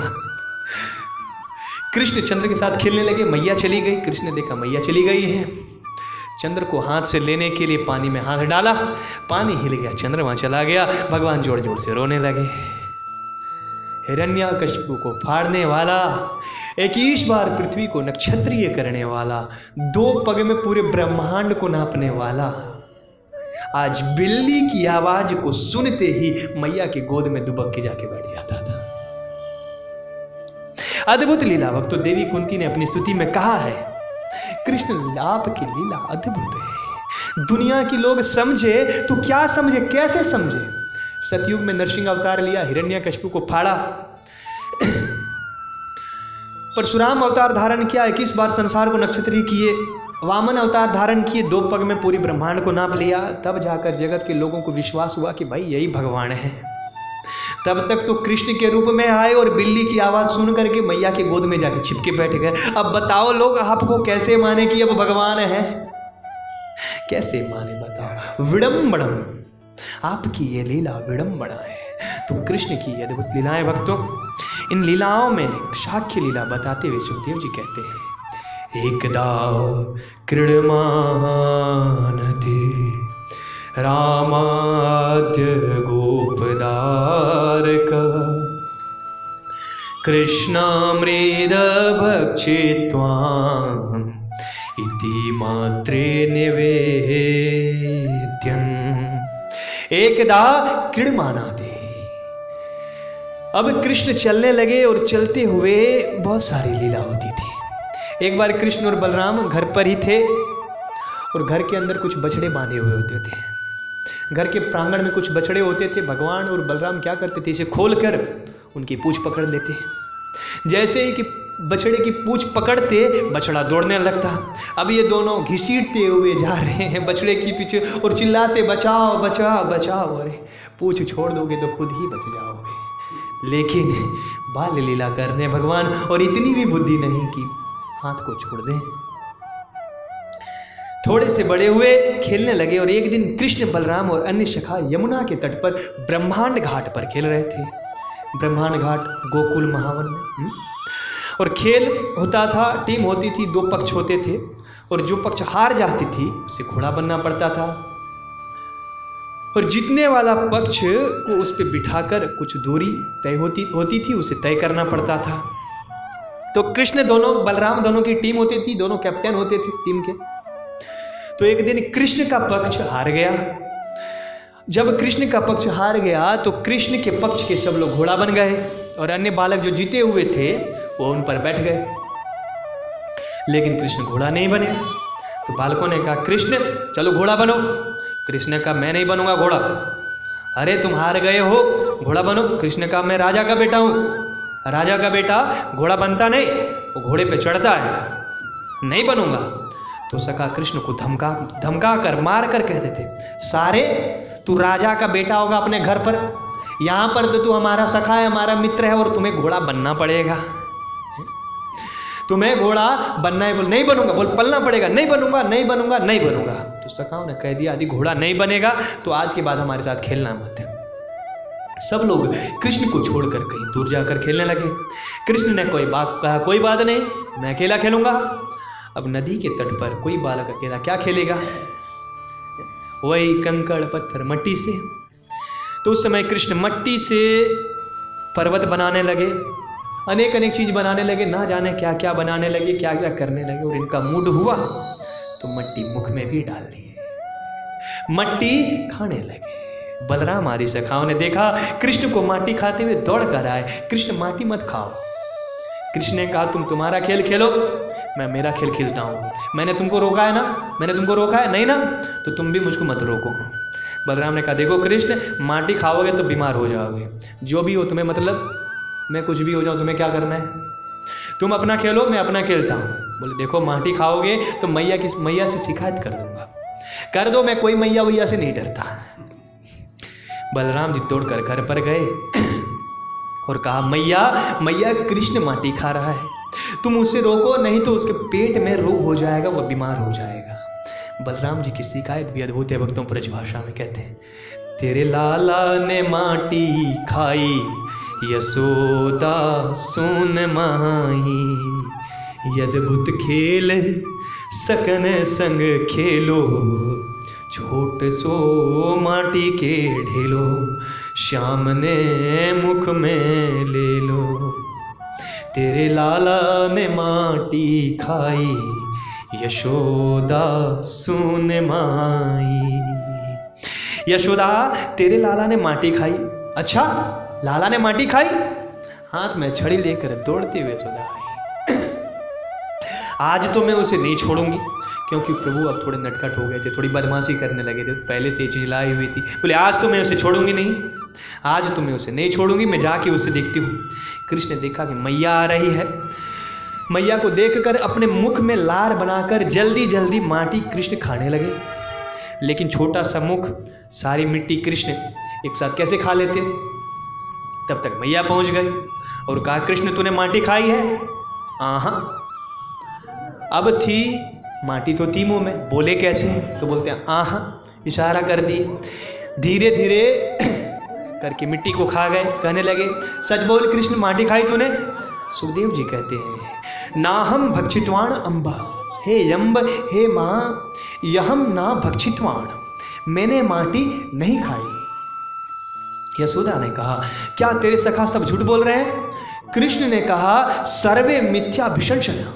कृष्ण चंद्र के साथ खेलने लगे, मैया चली गई। कृष्ण ने देखा मैया चली गई है, चंद्र को हाथ से लेने के लिए पानी में हाथ डाला, पानी हिल गया, चंद्रमा चला गया। भगवान जोर जोर से रोने लगे। हिरण्यकशिपु को फाड़ने वाला, 21 बार पृथ्वी को नक्षत्रीय करने वाला, 2 पग में पूरे ब्रह्मांड को नापने वाला, आज बिल्ली की आवाज को सुनते ही मैया की गोद में दुबक के जाके बैठ जाता था। अद्भुत लीला भक्तों, देवी कुंती ने अपनी स्तुति में कहा है कृष्ण आपकी लीला अद्भुत है। दुनिया की लोग समझे तो क्या समझे, कैसे समझे। सतयुग में नरसिंह अवतार लिया, हिरण्यकशिपु को फाड़ा। परशुराम अवतार धारण किया, 21 बार संसार को नक्षत्रीय किए। वामन अवतार धारण किए, 2 पग में पूरी ब्रह्मांड को नाप लिया। तब जाकर जगत के लोगों को विश्वास हुआ कि भाई यही भगवान है। तब तक तो कृष्ण के रूप में आए और बिल्ली की आवाज सुन करके मैया के गोद में जाके छिपके बैठ गए। अब बताओ लोग आपको कैसे माने कि अब भगवान है, कैसे माने बताओ। विडंबणम, आपकी ये लीला विडंबना है। तो कृष्ण की ये अद्भुत लीलाएं भक्तों, इन लीलाओं में साख्य लीला बताते हुए सुखदेव जी कहते हैं एकदा क्रीडमानते रामाद्य गोपदारक कृष्णामृत भक्षित्वान् इति मात्रे निवेद्यन्। एकदा क्रीडमानाते, अब कृष्ण चलने लगे और चलते हुए बहुत सारी लीला होती थी। एक बार कृष्ण और बलराम घर पर ही थे और घर के अंदर कुछ बछड़े बांधे हुए होते थे। घर के प्रांगण में कुछ बछड़े होते थे। भगवान और बलराम क्या करते थे, इसे खोलकर उनकी पूंछ पकड़ लेते। जैसे ही कि बछड़े की पूंछ पकड़ते, बछड़ा दौड़ने लगता। अब ये दोनों घसीटते हुए जा रहे हैं बछड़े के पीछे और चिल्लाते, बचाओ बचाओ बचाओ। अरे पूंछ छोड़ दोगे तो खुद ही बच जाओगे। लेकिन बाल लीला करने भगवान, और इतनी भी बुद्धि नहीं कि हाथ को छोड़ दें। थोड़े से बड़े हुए, खेलने लगे। और एक दिन कृष्ण, बलराम और अन्य सखा यमुना के तट पर ब्रह्मांड घाट पर खेल रहे थे। ब्रह्मांड घाट गोकुल महावन में। और खेल होता था, टीम होती थी, 2 पक्ष होते थे। और जो पक्ष हार जाती थी उसे घोड़ा बनना पड़ता था। और जीतने वाला पक्ष को उस पर बिठाकर कुछ दूरी तय होती थी, उसे तय करना पड़ता था। तो कृष्ण दोनों, बलराम दोनों की टीम होती थी, दोनों कैप्टन होते थे टीम के। तो एक दिन कृष्ण का पक्ष हार गया। जब कृष्ण का पक्ष हार गया तो कृष्ण के पक्ष के सब लोग घोड़ा बन गए और अन्य बालक जो जीते हुए थे वो उन पर बैठ गए। लेकिन कृष्ण घोड़ा नहीं बने। तो बालकों ने कहा, कृष्ण चलो घोड़ा बनो। कृष्ण ने कहा, मैं नहीं बनूंगा घोड़ा। अरे तुम हार गए हो, घोड़ा बनो। कृष्ण ने कहा, मैं राजा का बेटा हूं। राजा का बेटा घोड़ा बनता नहीं, वो घोड़े पे चढ़ता है, नहीं बनूंगा। तो सखा कृष्ण को धमका कर, मार कर कहते थे, सारे तू राजा का बेटा होगा अपने घर पर, यहाँ पर तो तू हमारा सखा है, हमारा मित्र है, और तुम्हें घोड़ा बनना पड़ेगा। तुम्हें घोड़ा बनना है। बोल नहीं बनूंगा, बोल पलना पड़ेगा, नहीं बनूंगा नहीं बनूंगा नहीं बनूंगा। तो सखाओं ने कह दिया, यदि घोड़ा नहीं बनेगा तो आज के बाद हमारे साथ खेलना मत। सब लोग कृष्ण को छोड़कर कहीं दूर जाकर खेलने लगे। कृष्ण ने कोई बात कहा, कोई बात नहीं, मैं अकेला खेलूंगा। अब नदी के तट पर कोई बालक अकेला क्या खेलेगा, वही कंकड़ पत्थर मट्टी से। तो उस समय कृष्ण मट्टी से पर्वत बनाने लगे, अनेक अनेक चीज बनाने लगे, ना जाने क्या क्या बनाने लगे, क्या क्या करने लगे। और इनका मूड हुआ तो मट्टी मुख में भी डाल दी, मट्टी खाने लगे। बलराम आदि सखाओं ने देखा कृष्ण को माटी खाते हुए दौड़ कर आए। कृष्ण माटी मत खाओ। कृष्ण ने कहा, तुम तुम्हारा खेल खेलो, मैं मेरा खेल खेलता हूँ। मैंने तुमको रोका है ना, मैंने तुमको रोका है नहीं ना, तो तुम भी मुझको मत रोको। बलराम ने कहा, देखो कृष्ण, माटी खाओगे तो बीमार हो जाओगे, जो भी हो तुम्हें मतलब, मैं कुछ भी हो जाऊँ, तुम्हें क्या करना है, तुम अपना खेलो, मैं अपना खेलता हूँ। बोले देखो माटी खाओगे तो मैया से शिकायत कर दूंगा। कर दो, मैं कोई मैया वैया से नहीं डरता। बलराम जी दौड़कर घर पर गए और कहा, मैया कृष्ण माटी खा रहा है, तुम उसे रोको, नहीं तो उसके पेट में रोग हो जाएगा, वह बीमार हो जाएगा। बलराम जी की शिकायत भी अद्भुत है। भक्तों ब्रज भाषा में कहते हैं, तेरे लाला ने माटी खाई, यशोदा सुन माही, अद्भुत खेल सकन संग खेलो, छोट सो माटी के ढेलो, श्याम ने मुख में ले लो। तेरे लाला ने माटी खाई, यशोदा सुन माई। यशोदा, तेरे लाला ने माटी खाई। अच्छा, लाला ने माटी खाई? हाथ में छड़ी लेकर दौड़ते हुए यशोदा आई। आज तो मैं उसे नहीं छोड़ूंगी, क्योंकि प्रभु अब थोड़े नटखट हो गए थे, थोड़ी बदमाशी करने लगे थे, पहले से चिल्लाई हुई थी। बोले आज तो मैं उसे छोड़ूंगी नहीं, आज तो मैं उसे नहीं छोड़ूंगी, मैं जाके उसे देखती हूँ। कृष्ण ने देखा कि मैया आ रही है। मैया को देखकर अपने मुख में लार बनाकर जल्दी जल्दी माटी कृष्ण खाने लगे। लेकिन छोटा सा मुख, सारी मिट्टी कृष्ण एक साथ कैसे खा लेते। तब तक मैया पहुंच गई और कहा, कृष्ण तूने माटी खाई है? आहा। अब थी माटी तो थी मुंह में, बोले कैसे? तो बोलते हैं आहा, इशारा कर दी। धीरे धीरे करके मिट्टी को खा गए। कहने लगे, सच बोल कृष्ण, माटी खाई तूने? सुखदेव जी कहते हैं, ना हम भक्षितवाण अम्बा, हे यम्ब हे माँ, यहम ना भक्षितवाण, मैंने माटी नहीं खाई। यशोदा ने कहा, क्या तेरे सखा सब झूठ बोल रहे हैं? कृष्ण ने कहा, सर्वे मिथ्या भिषंशना,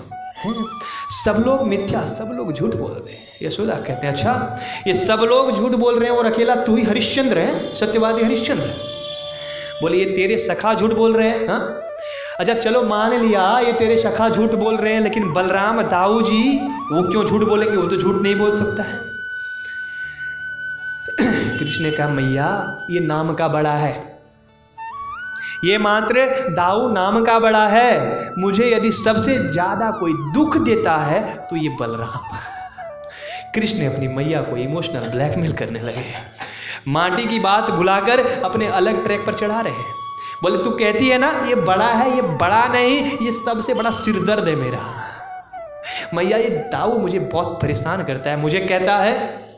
सब लोग मिथ्या, सब लोग झूठ बोल रहे हैं। यशोदा कहते हैं, अच्छा ये सब लोग झूठ बोल रहे हैं और अकेला तू ही हरिश्चंद्र है, सत्यवादी हरिश्चंद्र? बोले ये तेरे सखा झूठ बोल रहे हैं? हाँ, अच्छा चलो मान लिया ये तेरे सखा झूठ बोल रहे हैं, लेकिन बलराम दाऊ जी वो क्यों झूठ बोलेंगे, वो तो झूठ नहीं बोल सकता है। कृष्ण ने कहा मैया ये नाम का बड़ा है, ये मात्र दाऊ नाम का बड़ा है, मुझे यदि सबसे ज्यादा कोई दुख देता है तो ये बलराम। कृष्ण ने अपनी मैया को इमोशनल ब्लैकमेल करने लगे, माटी की बात भुलाकर अपने अलग ट्रैक पर चढ़ा रहे हैं। बोले तू कहती है ना ये बड़ा है, ये बड़ा नहीं, ये सबसे बड़ा सिरदर्द है मेरा। मैया ये दाऊ मुझे बहुत परेशान करता है, मुझे कहता है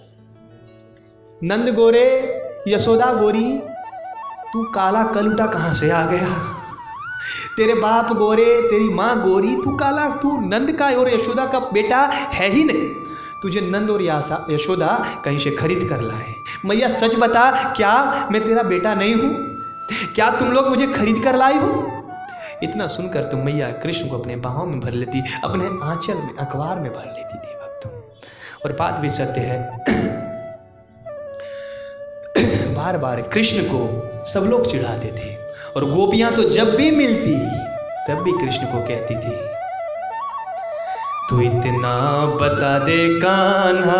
नंद गोरे यशोदा गोरी तू काला कलूटा कहाँ से आ गया, तेरे बाप गोरे तेरी माँ गोरी, तू काला, तू नंद का और यशोदा का बेटा है ही नहीं, तुझे नंद और यशोदा कहीं से खरीद कर लाए। मैया सच बता क्या मैं तेरा बेटा नहीं हूँ, क्या तुम लोग मुझे खरीद कर लाई हो। इतना सुनकर तो मैया कृष्ण को अपने बाहों में भर लेती, अपने आंचल में अखबार में भर लेती थी भक्तों। और बात भी सत्य है, बार बार कृष्ण को सब लोग चिढ़ाते थे, और गोपियां तो जब भी मिलती तब भी कृष्ण को कहती थी तू इतना बता दे कान्हा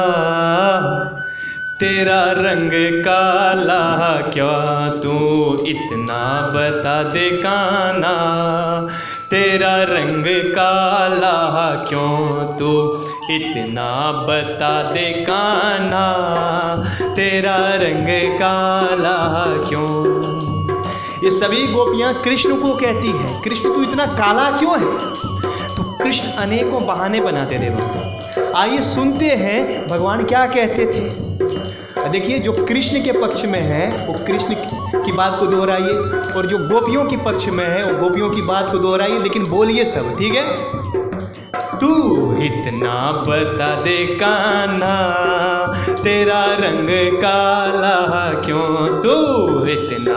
तेरा रंग काला क्या, तू इतना बता दे कान्हा तेरा रंग काला क्यों, तू इतना बता दे कान्हा तेरा रंग काला क्यों। ये सभी गोपियां कृष्ण को कहती हैं कृष्ण तू इतना काला क्यों है। तो कृष्ण अनेकों बहाने बनाते थे भक्तों। आइए सुनते हैं भगवान क्या कहते थे। देखिए जो कृष्ण के पक्ष में है वो कृष्ण की बात को दोहराइए, और जो गोपियों के पक्ष में है वो गोपियों की बात को दोहराइए, लेकिन बोलिए सब, ठीक है। तू इतना बता दे कान्हा तेरा रंग काला क्यों, तू इतना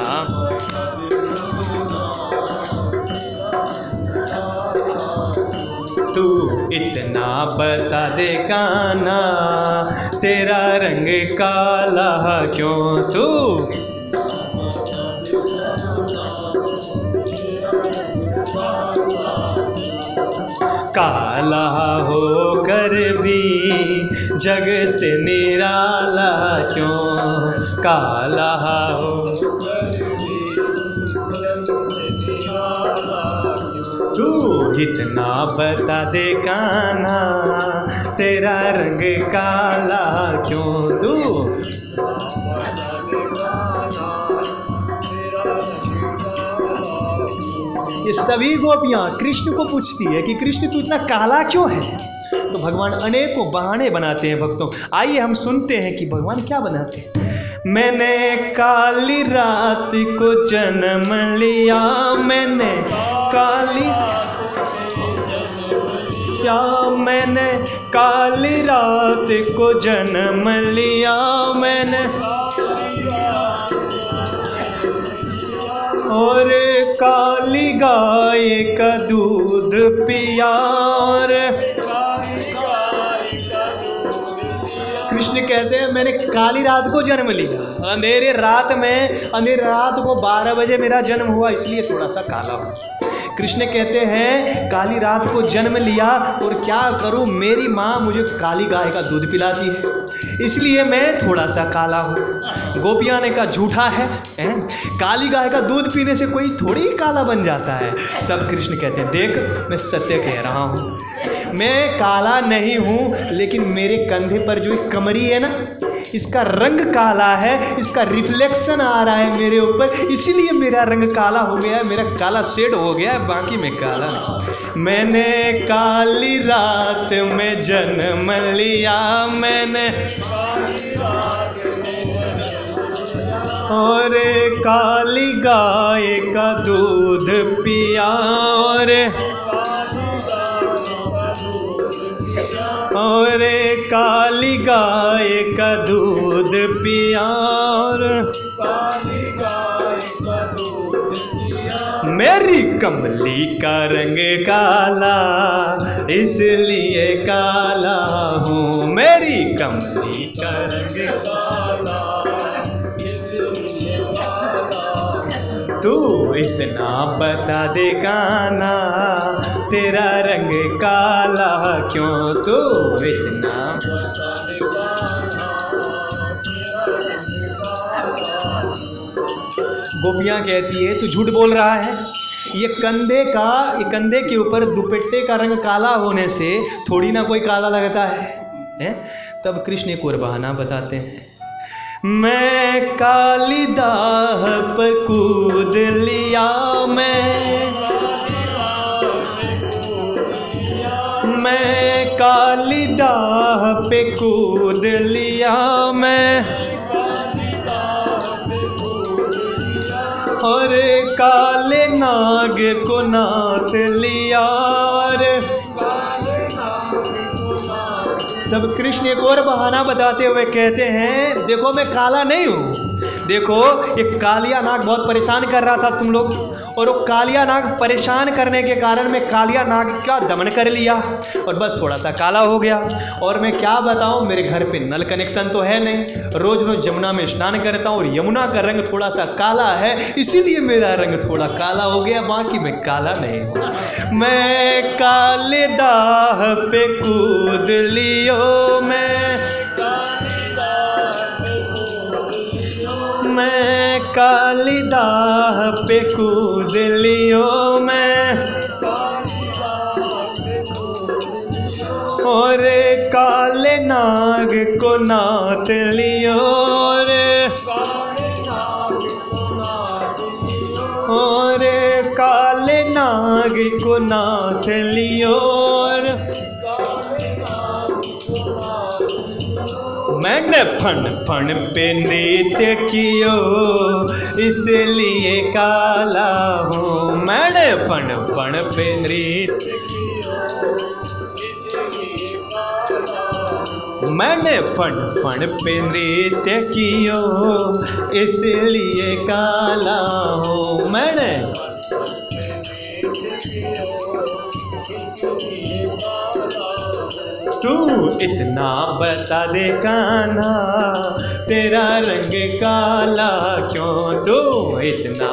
तू इतना बता दे कान्हा तेरा रंग काला क्यों, तू काला होकर भी जग से निराला क्यों, काला हो तू इतना बता दे कान्हा तेरा रंग काला क्यों, तू ये सभी गोपियां कृष्ण को पूछती है कि कृष्ण तू इतना काला क्यों है। तो भगवान अनेकों बहाने बनाते हैं भक्तों। आइए हम सुनते हैं कि भगवान क्या बनाते हैं। मैंने काली रात को जन्म लिया, मैंने काली या मैंने काली रात को जन्म लिया, मैंने और काली गाय का दूध पिया, और कृष्ण कहते हैं मैंने काली रात को जन्म लिया, अंधेरे रात में, अंधेरे रात को 12 बजे मेरा जन्म हुआ, इसलिए थोड़ा सा काला हूँ। कृष्ण कहते हैं काली रात को जन्म लिया और क्या करूं, मेरी माँ मुझे काली गाय का दूध पिलाती है, इसलिए मैं थोड़ा सा काला हूँ। गोपियाँ ने कहा झूठा है, काली गाय का दूध पीने से कोई थोड़ी काला बन जाता है। तब कृष्ण कहते हैं देख मैं सत्य कह रहा हूँ, मैं काला नहीं हूँ, लेकिन मेरे कंधे पर जो एक कमरी है ना, इसका रंग काला है, इसका रिफ्लेक्शन आ रहा है मेरे ऊपर, इसीलिए मेरा रंग काला हो गया है, मेरा काला शेड हो गया है, बाकी मैं काला नहीं। मैंने काली रात में जन्म लिया, मैंने और काली गाय का दूध पिया, और काली गाय का दूध पिया, मेरी कमली का रंग काला इसलिए काला हूँ, मेरी कमली का रंग काला इसलिए काला, तू इतना बता दे कान्हा तेरा रंग काला क्यों, तू इतना बता दे गोपियाँ कहती है तू झूठ बोल रहा है, ये कंधे के ऊपर दुपट्टे का रंग काला होने से थोड़ी ना कोई काला लगता है? तब कृष्ण एक और बहाना बताते हैं, मैं काली दाह पर कूद लिया, मैं काली दाह पे कूद लिया, मैं और काले नाग को नाथ लिया। तब कृष्ण एक और बहाना बताते हुए कहते हैं देखो मैं काला नहीं हूँ, देखो ये कालिया नाग बहुत परेशान कर रहा था तुम लोग, और वो कालिया नाग परेशान करने के कारण मैं कालिया नाग का दमन कर लिया और बस थोड़ा सा काला हो गया। और मैं क्या बताऊँ, मेरे घर पे नल कनेक्शन तो है नहीं, रोज रोज यमुना में स्नान करता हूँ और यमुना का रंग थोड़ा सा काला है, इसीलिए मेरा रंग थोड़ा काला हो गया, बाकी मैं काला नहीं हूँ। मैं काले दाह पे कूद लियो, मैं काली दाह पे कूद लियो, मैं और काले नाग को नाथ लियो, और काले नाग को नाथ लियो। मैंने फन फन पे नृत्य कियो इसलिए काला हूँ, मैंने फन फन पे नृत्य मैंने फन फन पे नृत्य कियो इसलिए काला हूँ, मैंने तू इतना बता दे कान्हा तेरा रंग काला क्यों, तू इतना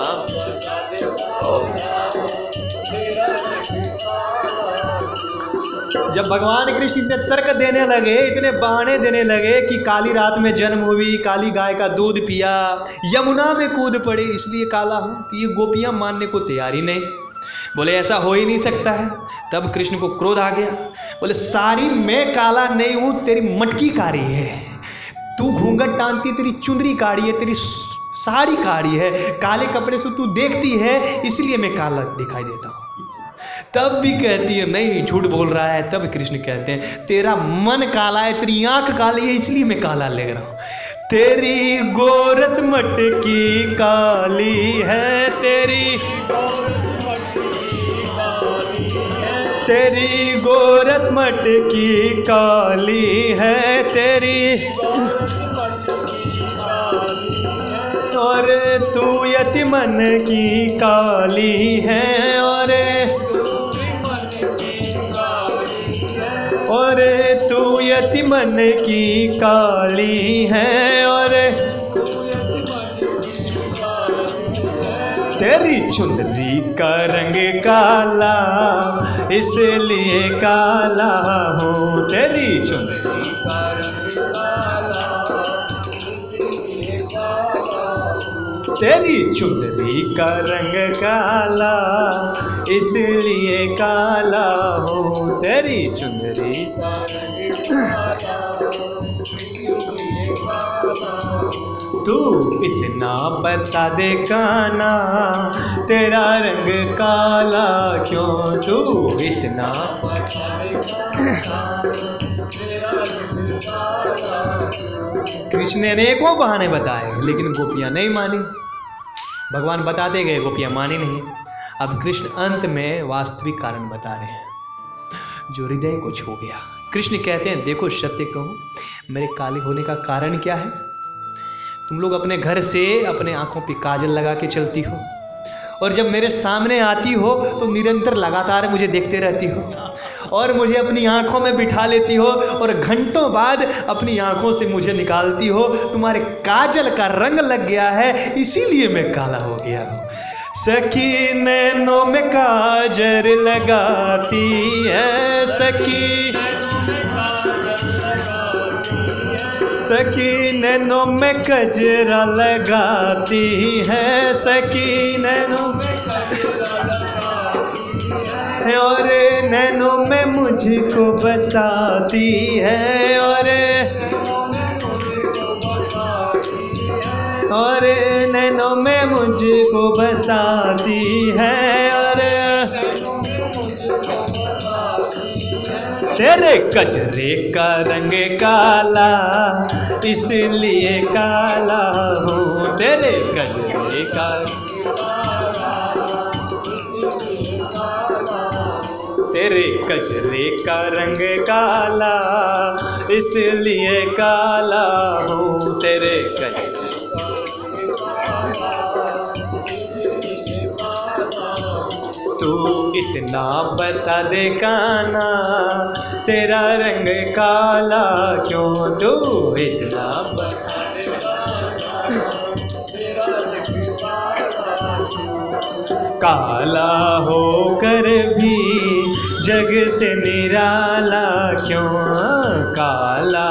जब भगवान कृष्ण इतने तर्क देने लगे, इतने बहाने देने लगे कि काली रात में जन्म हुई, काली गाय का दूध पिया, यमुना में कूद पड़ी इसलिए काला हूँ, तो ये गोपियाँ मानने को तैयार ही नहीं। बोले ऐसा हो ही नहीं सकता है। तब कृष्ण को क्रोध आ गया, बोले सारी मैं काला नहीं हूँ, तेरी मटकी कारी है, तू घूंघट टांगती तेरी चुंदरी काड़ी है, तेरी साड़ी काड़ी है, काले कपड़े से तू देखती है इसलिए मैं काला दिखाई देता हूँ। तब भी कहती है नहीं झूठ बोल रहा है। तब कृष्ण कहते हैं तेरा मन काला है, तेरी आंख काली है इसलिए मैं काला लग रहा हूँ, तेरी गोरस मटकी काली है, तेरी गोरस मटकी काली है, तेरी और तू यतिमन की काली है, और तू यतिमन की काली है, और तेरी चुंदरी का रंग काला इसलिए काला हूँ, तेरी चुंदरी का रंग काला, तेरी चुंदरी का रंग काला इसलिए काला हूँ, तेरी चुंदरी का रंग काला इसलिए काला। तू इतना बता दे कान्हा तेरा रंग काला क्यों, तू इतना बता दे तेरा रंग काला। कृष्ण ने अनेकों बहाने बताए लेकिन गोपियाँ नहीं मानी। भगवान बताते गए, गोपियाँ मानी नहीं। अब कृष्ण अंत में वास्तविक कारण बता रहे हैं जो हृदय को छू गया। कृष्ण कहते हैं देखो सत्य कहूँ, मेरे काले होने का कारण क्या है? तुम लोग अपने घर से अपने आँखों पे काजल लगा के चलती हो और जब मेरे सामने आती हो तो निरंतर लगातार मुझे देखते रहती हो और मुझे अपनी आँखों में बिठा लेती हो और घंटों बाद अपनी आँखों से मुझे निकालती हो। तुम्हारे काजल का रंग लग गया है इसीलिए मैं काला हो गया हूँ। सखी नैनों में काजर लगाती है, सखी नैनों में कजरा लगाती है, सखी नैनों में और नैनों में मुझको बसाती है, और नैनों में मुझको बसाती है, और तेरे कजरे का रंग काला इसलिए काला हूँ, तेरे कजरे का तेरे कजरे का रंग काला इसलिए काला हूँ, तेरे कजरे तू इतना बता दे काना तेरा रंग काला क्यों, तू इतना बता दे काला होकर भी जग से निराला क्यों, काला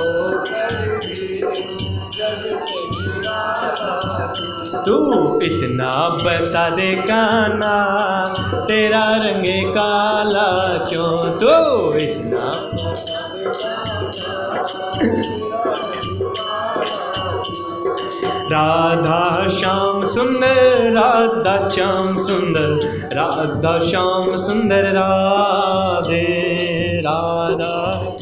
तू इतना बता दे काना तेरा रंग काला क्यों, तू इतना राधा श्याम सुंदर, राधा श्याम सुंदर, राधा श्याम सुंदर राधे, राधा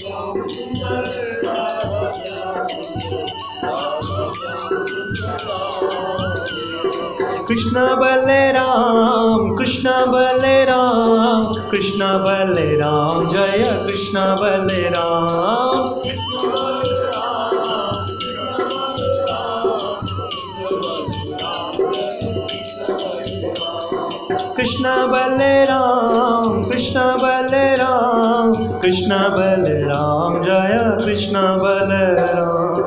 कृष्ण बलराम, कृष्ण बलराम, कृष्ण बलराम, जय कृष्ण बलराम, कृष्ण बलराम, कृष्ण बलराम, कृष्ण बलराम, जय कृष्ण बलराम।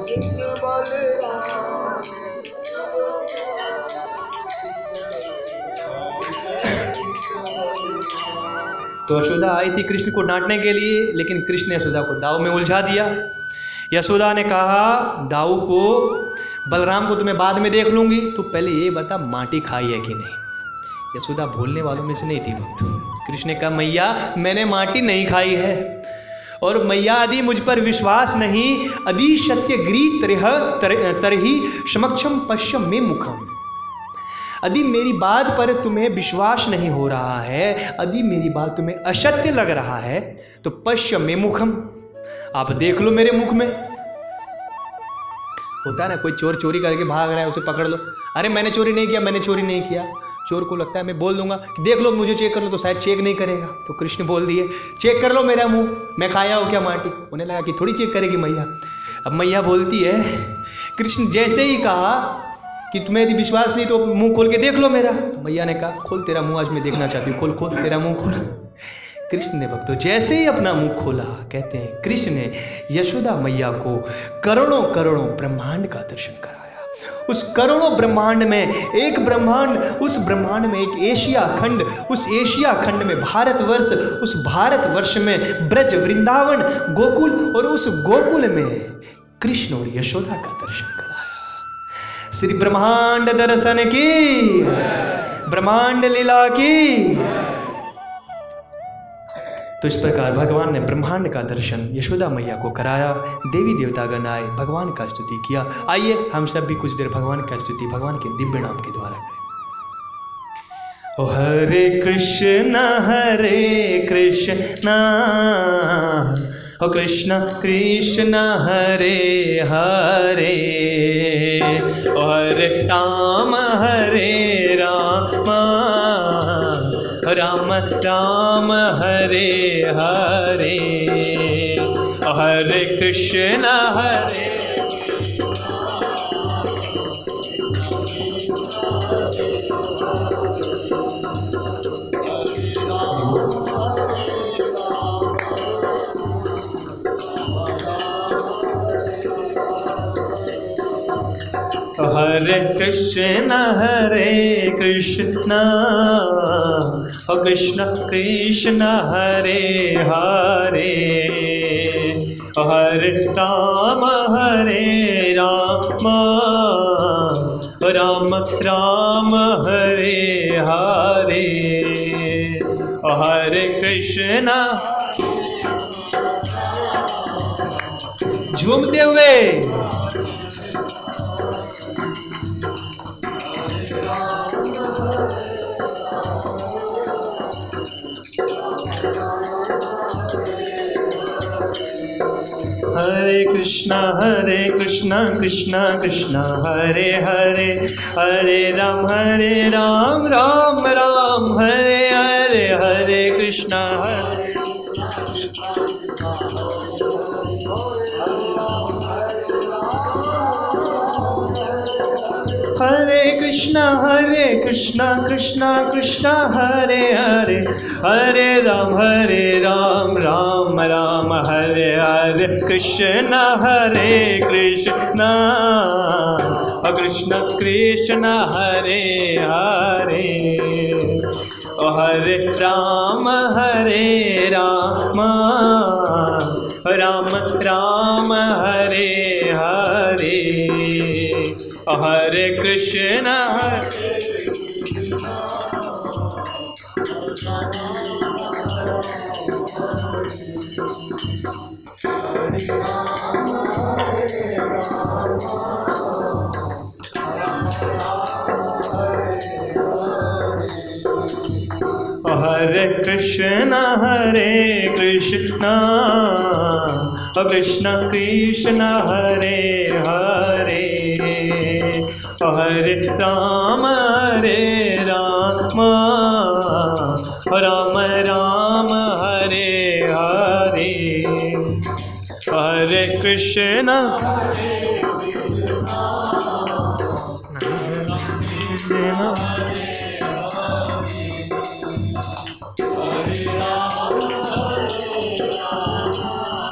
तो यशोदा आई थी कृष्ण को डांटने के लिए, लेकिन कृष्ण ने यशोदा को दाव में उलझा दिया। यशोदा ने कहा दाऊ को, बलराम को तुम्हें बाद में देख लूंगी, तो पहले ये बता माटी खाई है कि नहीं। यशोदा भूलने वालों में से नहीं थी भक्त। कृष्ण ने कहा मैया मैंने माटी नहीं खाई है, और मैया यदि मुझ पर विश्वास नहीं, अदि सत्य गृह तरही समक्षम पश्चिम में मुखम, यदि मेरी बात पर तुम्हें विश्वास नहीं हो रहा है, यदि मेरी बात तुम्हें असत्य लग रहा है, तो पश्चिम में मुखम, आप देख लो मेरे मुख में। होता है ना, कोई चोर चोरी करके भाग रहा है, उसे पकड़ लो, अरे मैंने चोरी नहीं किया, मैंने चोरी नहीं किया। चोर को लगता है मैं बोल दूंगा कि देख लो मुझे चेक कर लो, तो शायद चेक नहीं करेगा। तो कृष्ण बोल दिए चेक कर लो मेरा मुंह, मैं खाया हूँ क्या माटी। उन्हें लगा कि थोड़ी चेक करेगी मैया। अब मैया बोलती है, कृष्ण जैसे ही कहा कि तुम्हें यदि विश्वास नहीं तो मुंह खोल के देख लो मेरा, तो मैया ने कहा खोल तेरा मुंह, आज मैं देखना चाहती हूँ, खोल खोल तेरा मुंह खोल। कृष्ण ने भक्तों जैसे ही अपना मुंह खोला, कहते हैं कृष्ण ने यशोदा मैया को करोड़ों करोड़ों ब्रह्मांड का दर्शन कराया। उस करोड़ों ब्रह्मांड में एक ब्रह्मांड, उस ब्रह्मांड में एक एशिया खंड, उस एशिया खंड में भारतवर्ष, उस भारतवर्ष में ब्रज वृंदावन गोकुल, और उस गोकुल में कृष्ण और यशोदा का दर्शन कराया। श्री ब्रह्मांड दर्शन की, ब्रह्मांड लीला की। तो इस प्रकार भगवान ने ब्रह्मांड का दर्शन यशोदा मैया को कराया। देवी देवतागण आए, भगवान का स्तुति किया। आइए हम सब भी कुछ देर भगवान का स्तुति भगवान के दिव्य नाम के द्वारा करें। ओ हरे कृष्ण ओ कृष्ण कृष्ण हरे हरे, ओ हरे राम राम राम हरे हरे, ओ हरे कृष्ण हरे हरे कृष्ण कृष्ण कृष्ण हरे हरे, हरे राम राम राम हरे हरे, हरे कृष्ण। झूमते हुए हरे कृष्णा कृष्णा कृष्णा हरे हरे, हरे राम राम राम हरे हरे, हरे कृष्णा हरे कृष्णा कृष्णा कृष्णा हरे हरे, हरे राम राम राम हरे हरे, कृष्णा कृष्णा कृष्ण कृष्ण हरे हरे, हरे राम राम राम हरे हरे, हरे कृष्ण हरे कृष्ण कृष्ण कृष्ण हरे हरे, हरे राम राम राम हरे हरे, हरे कृष्ण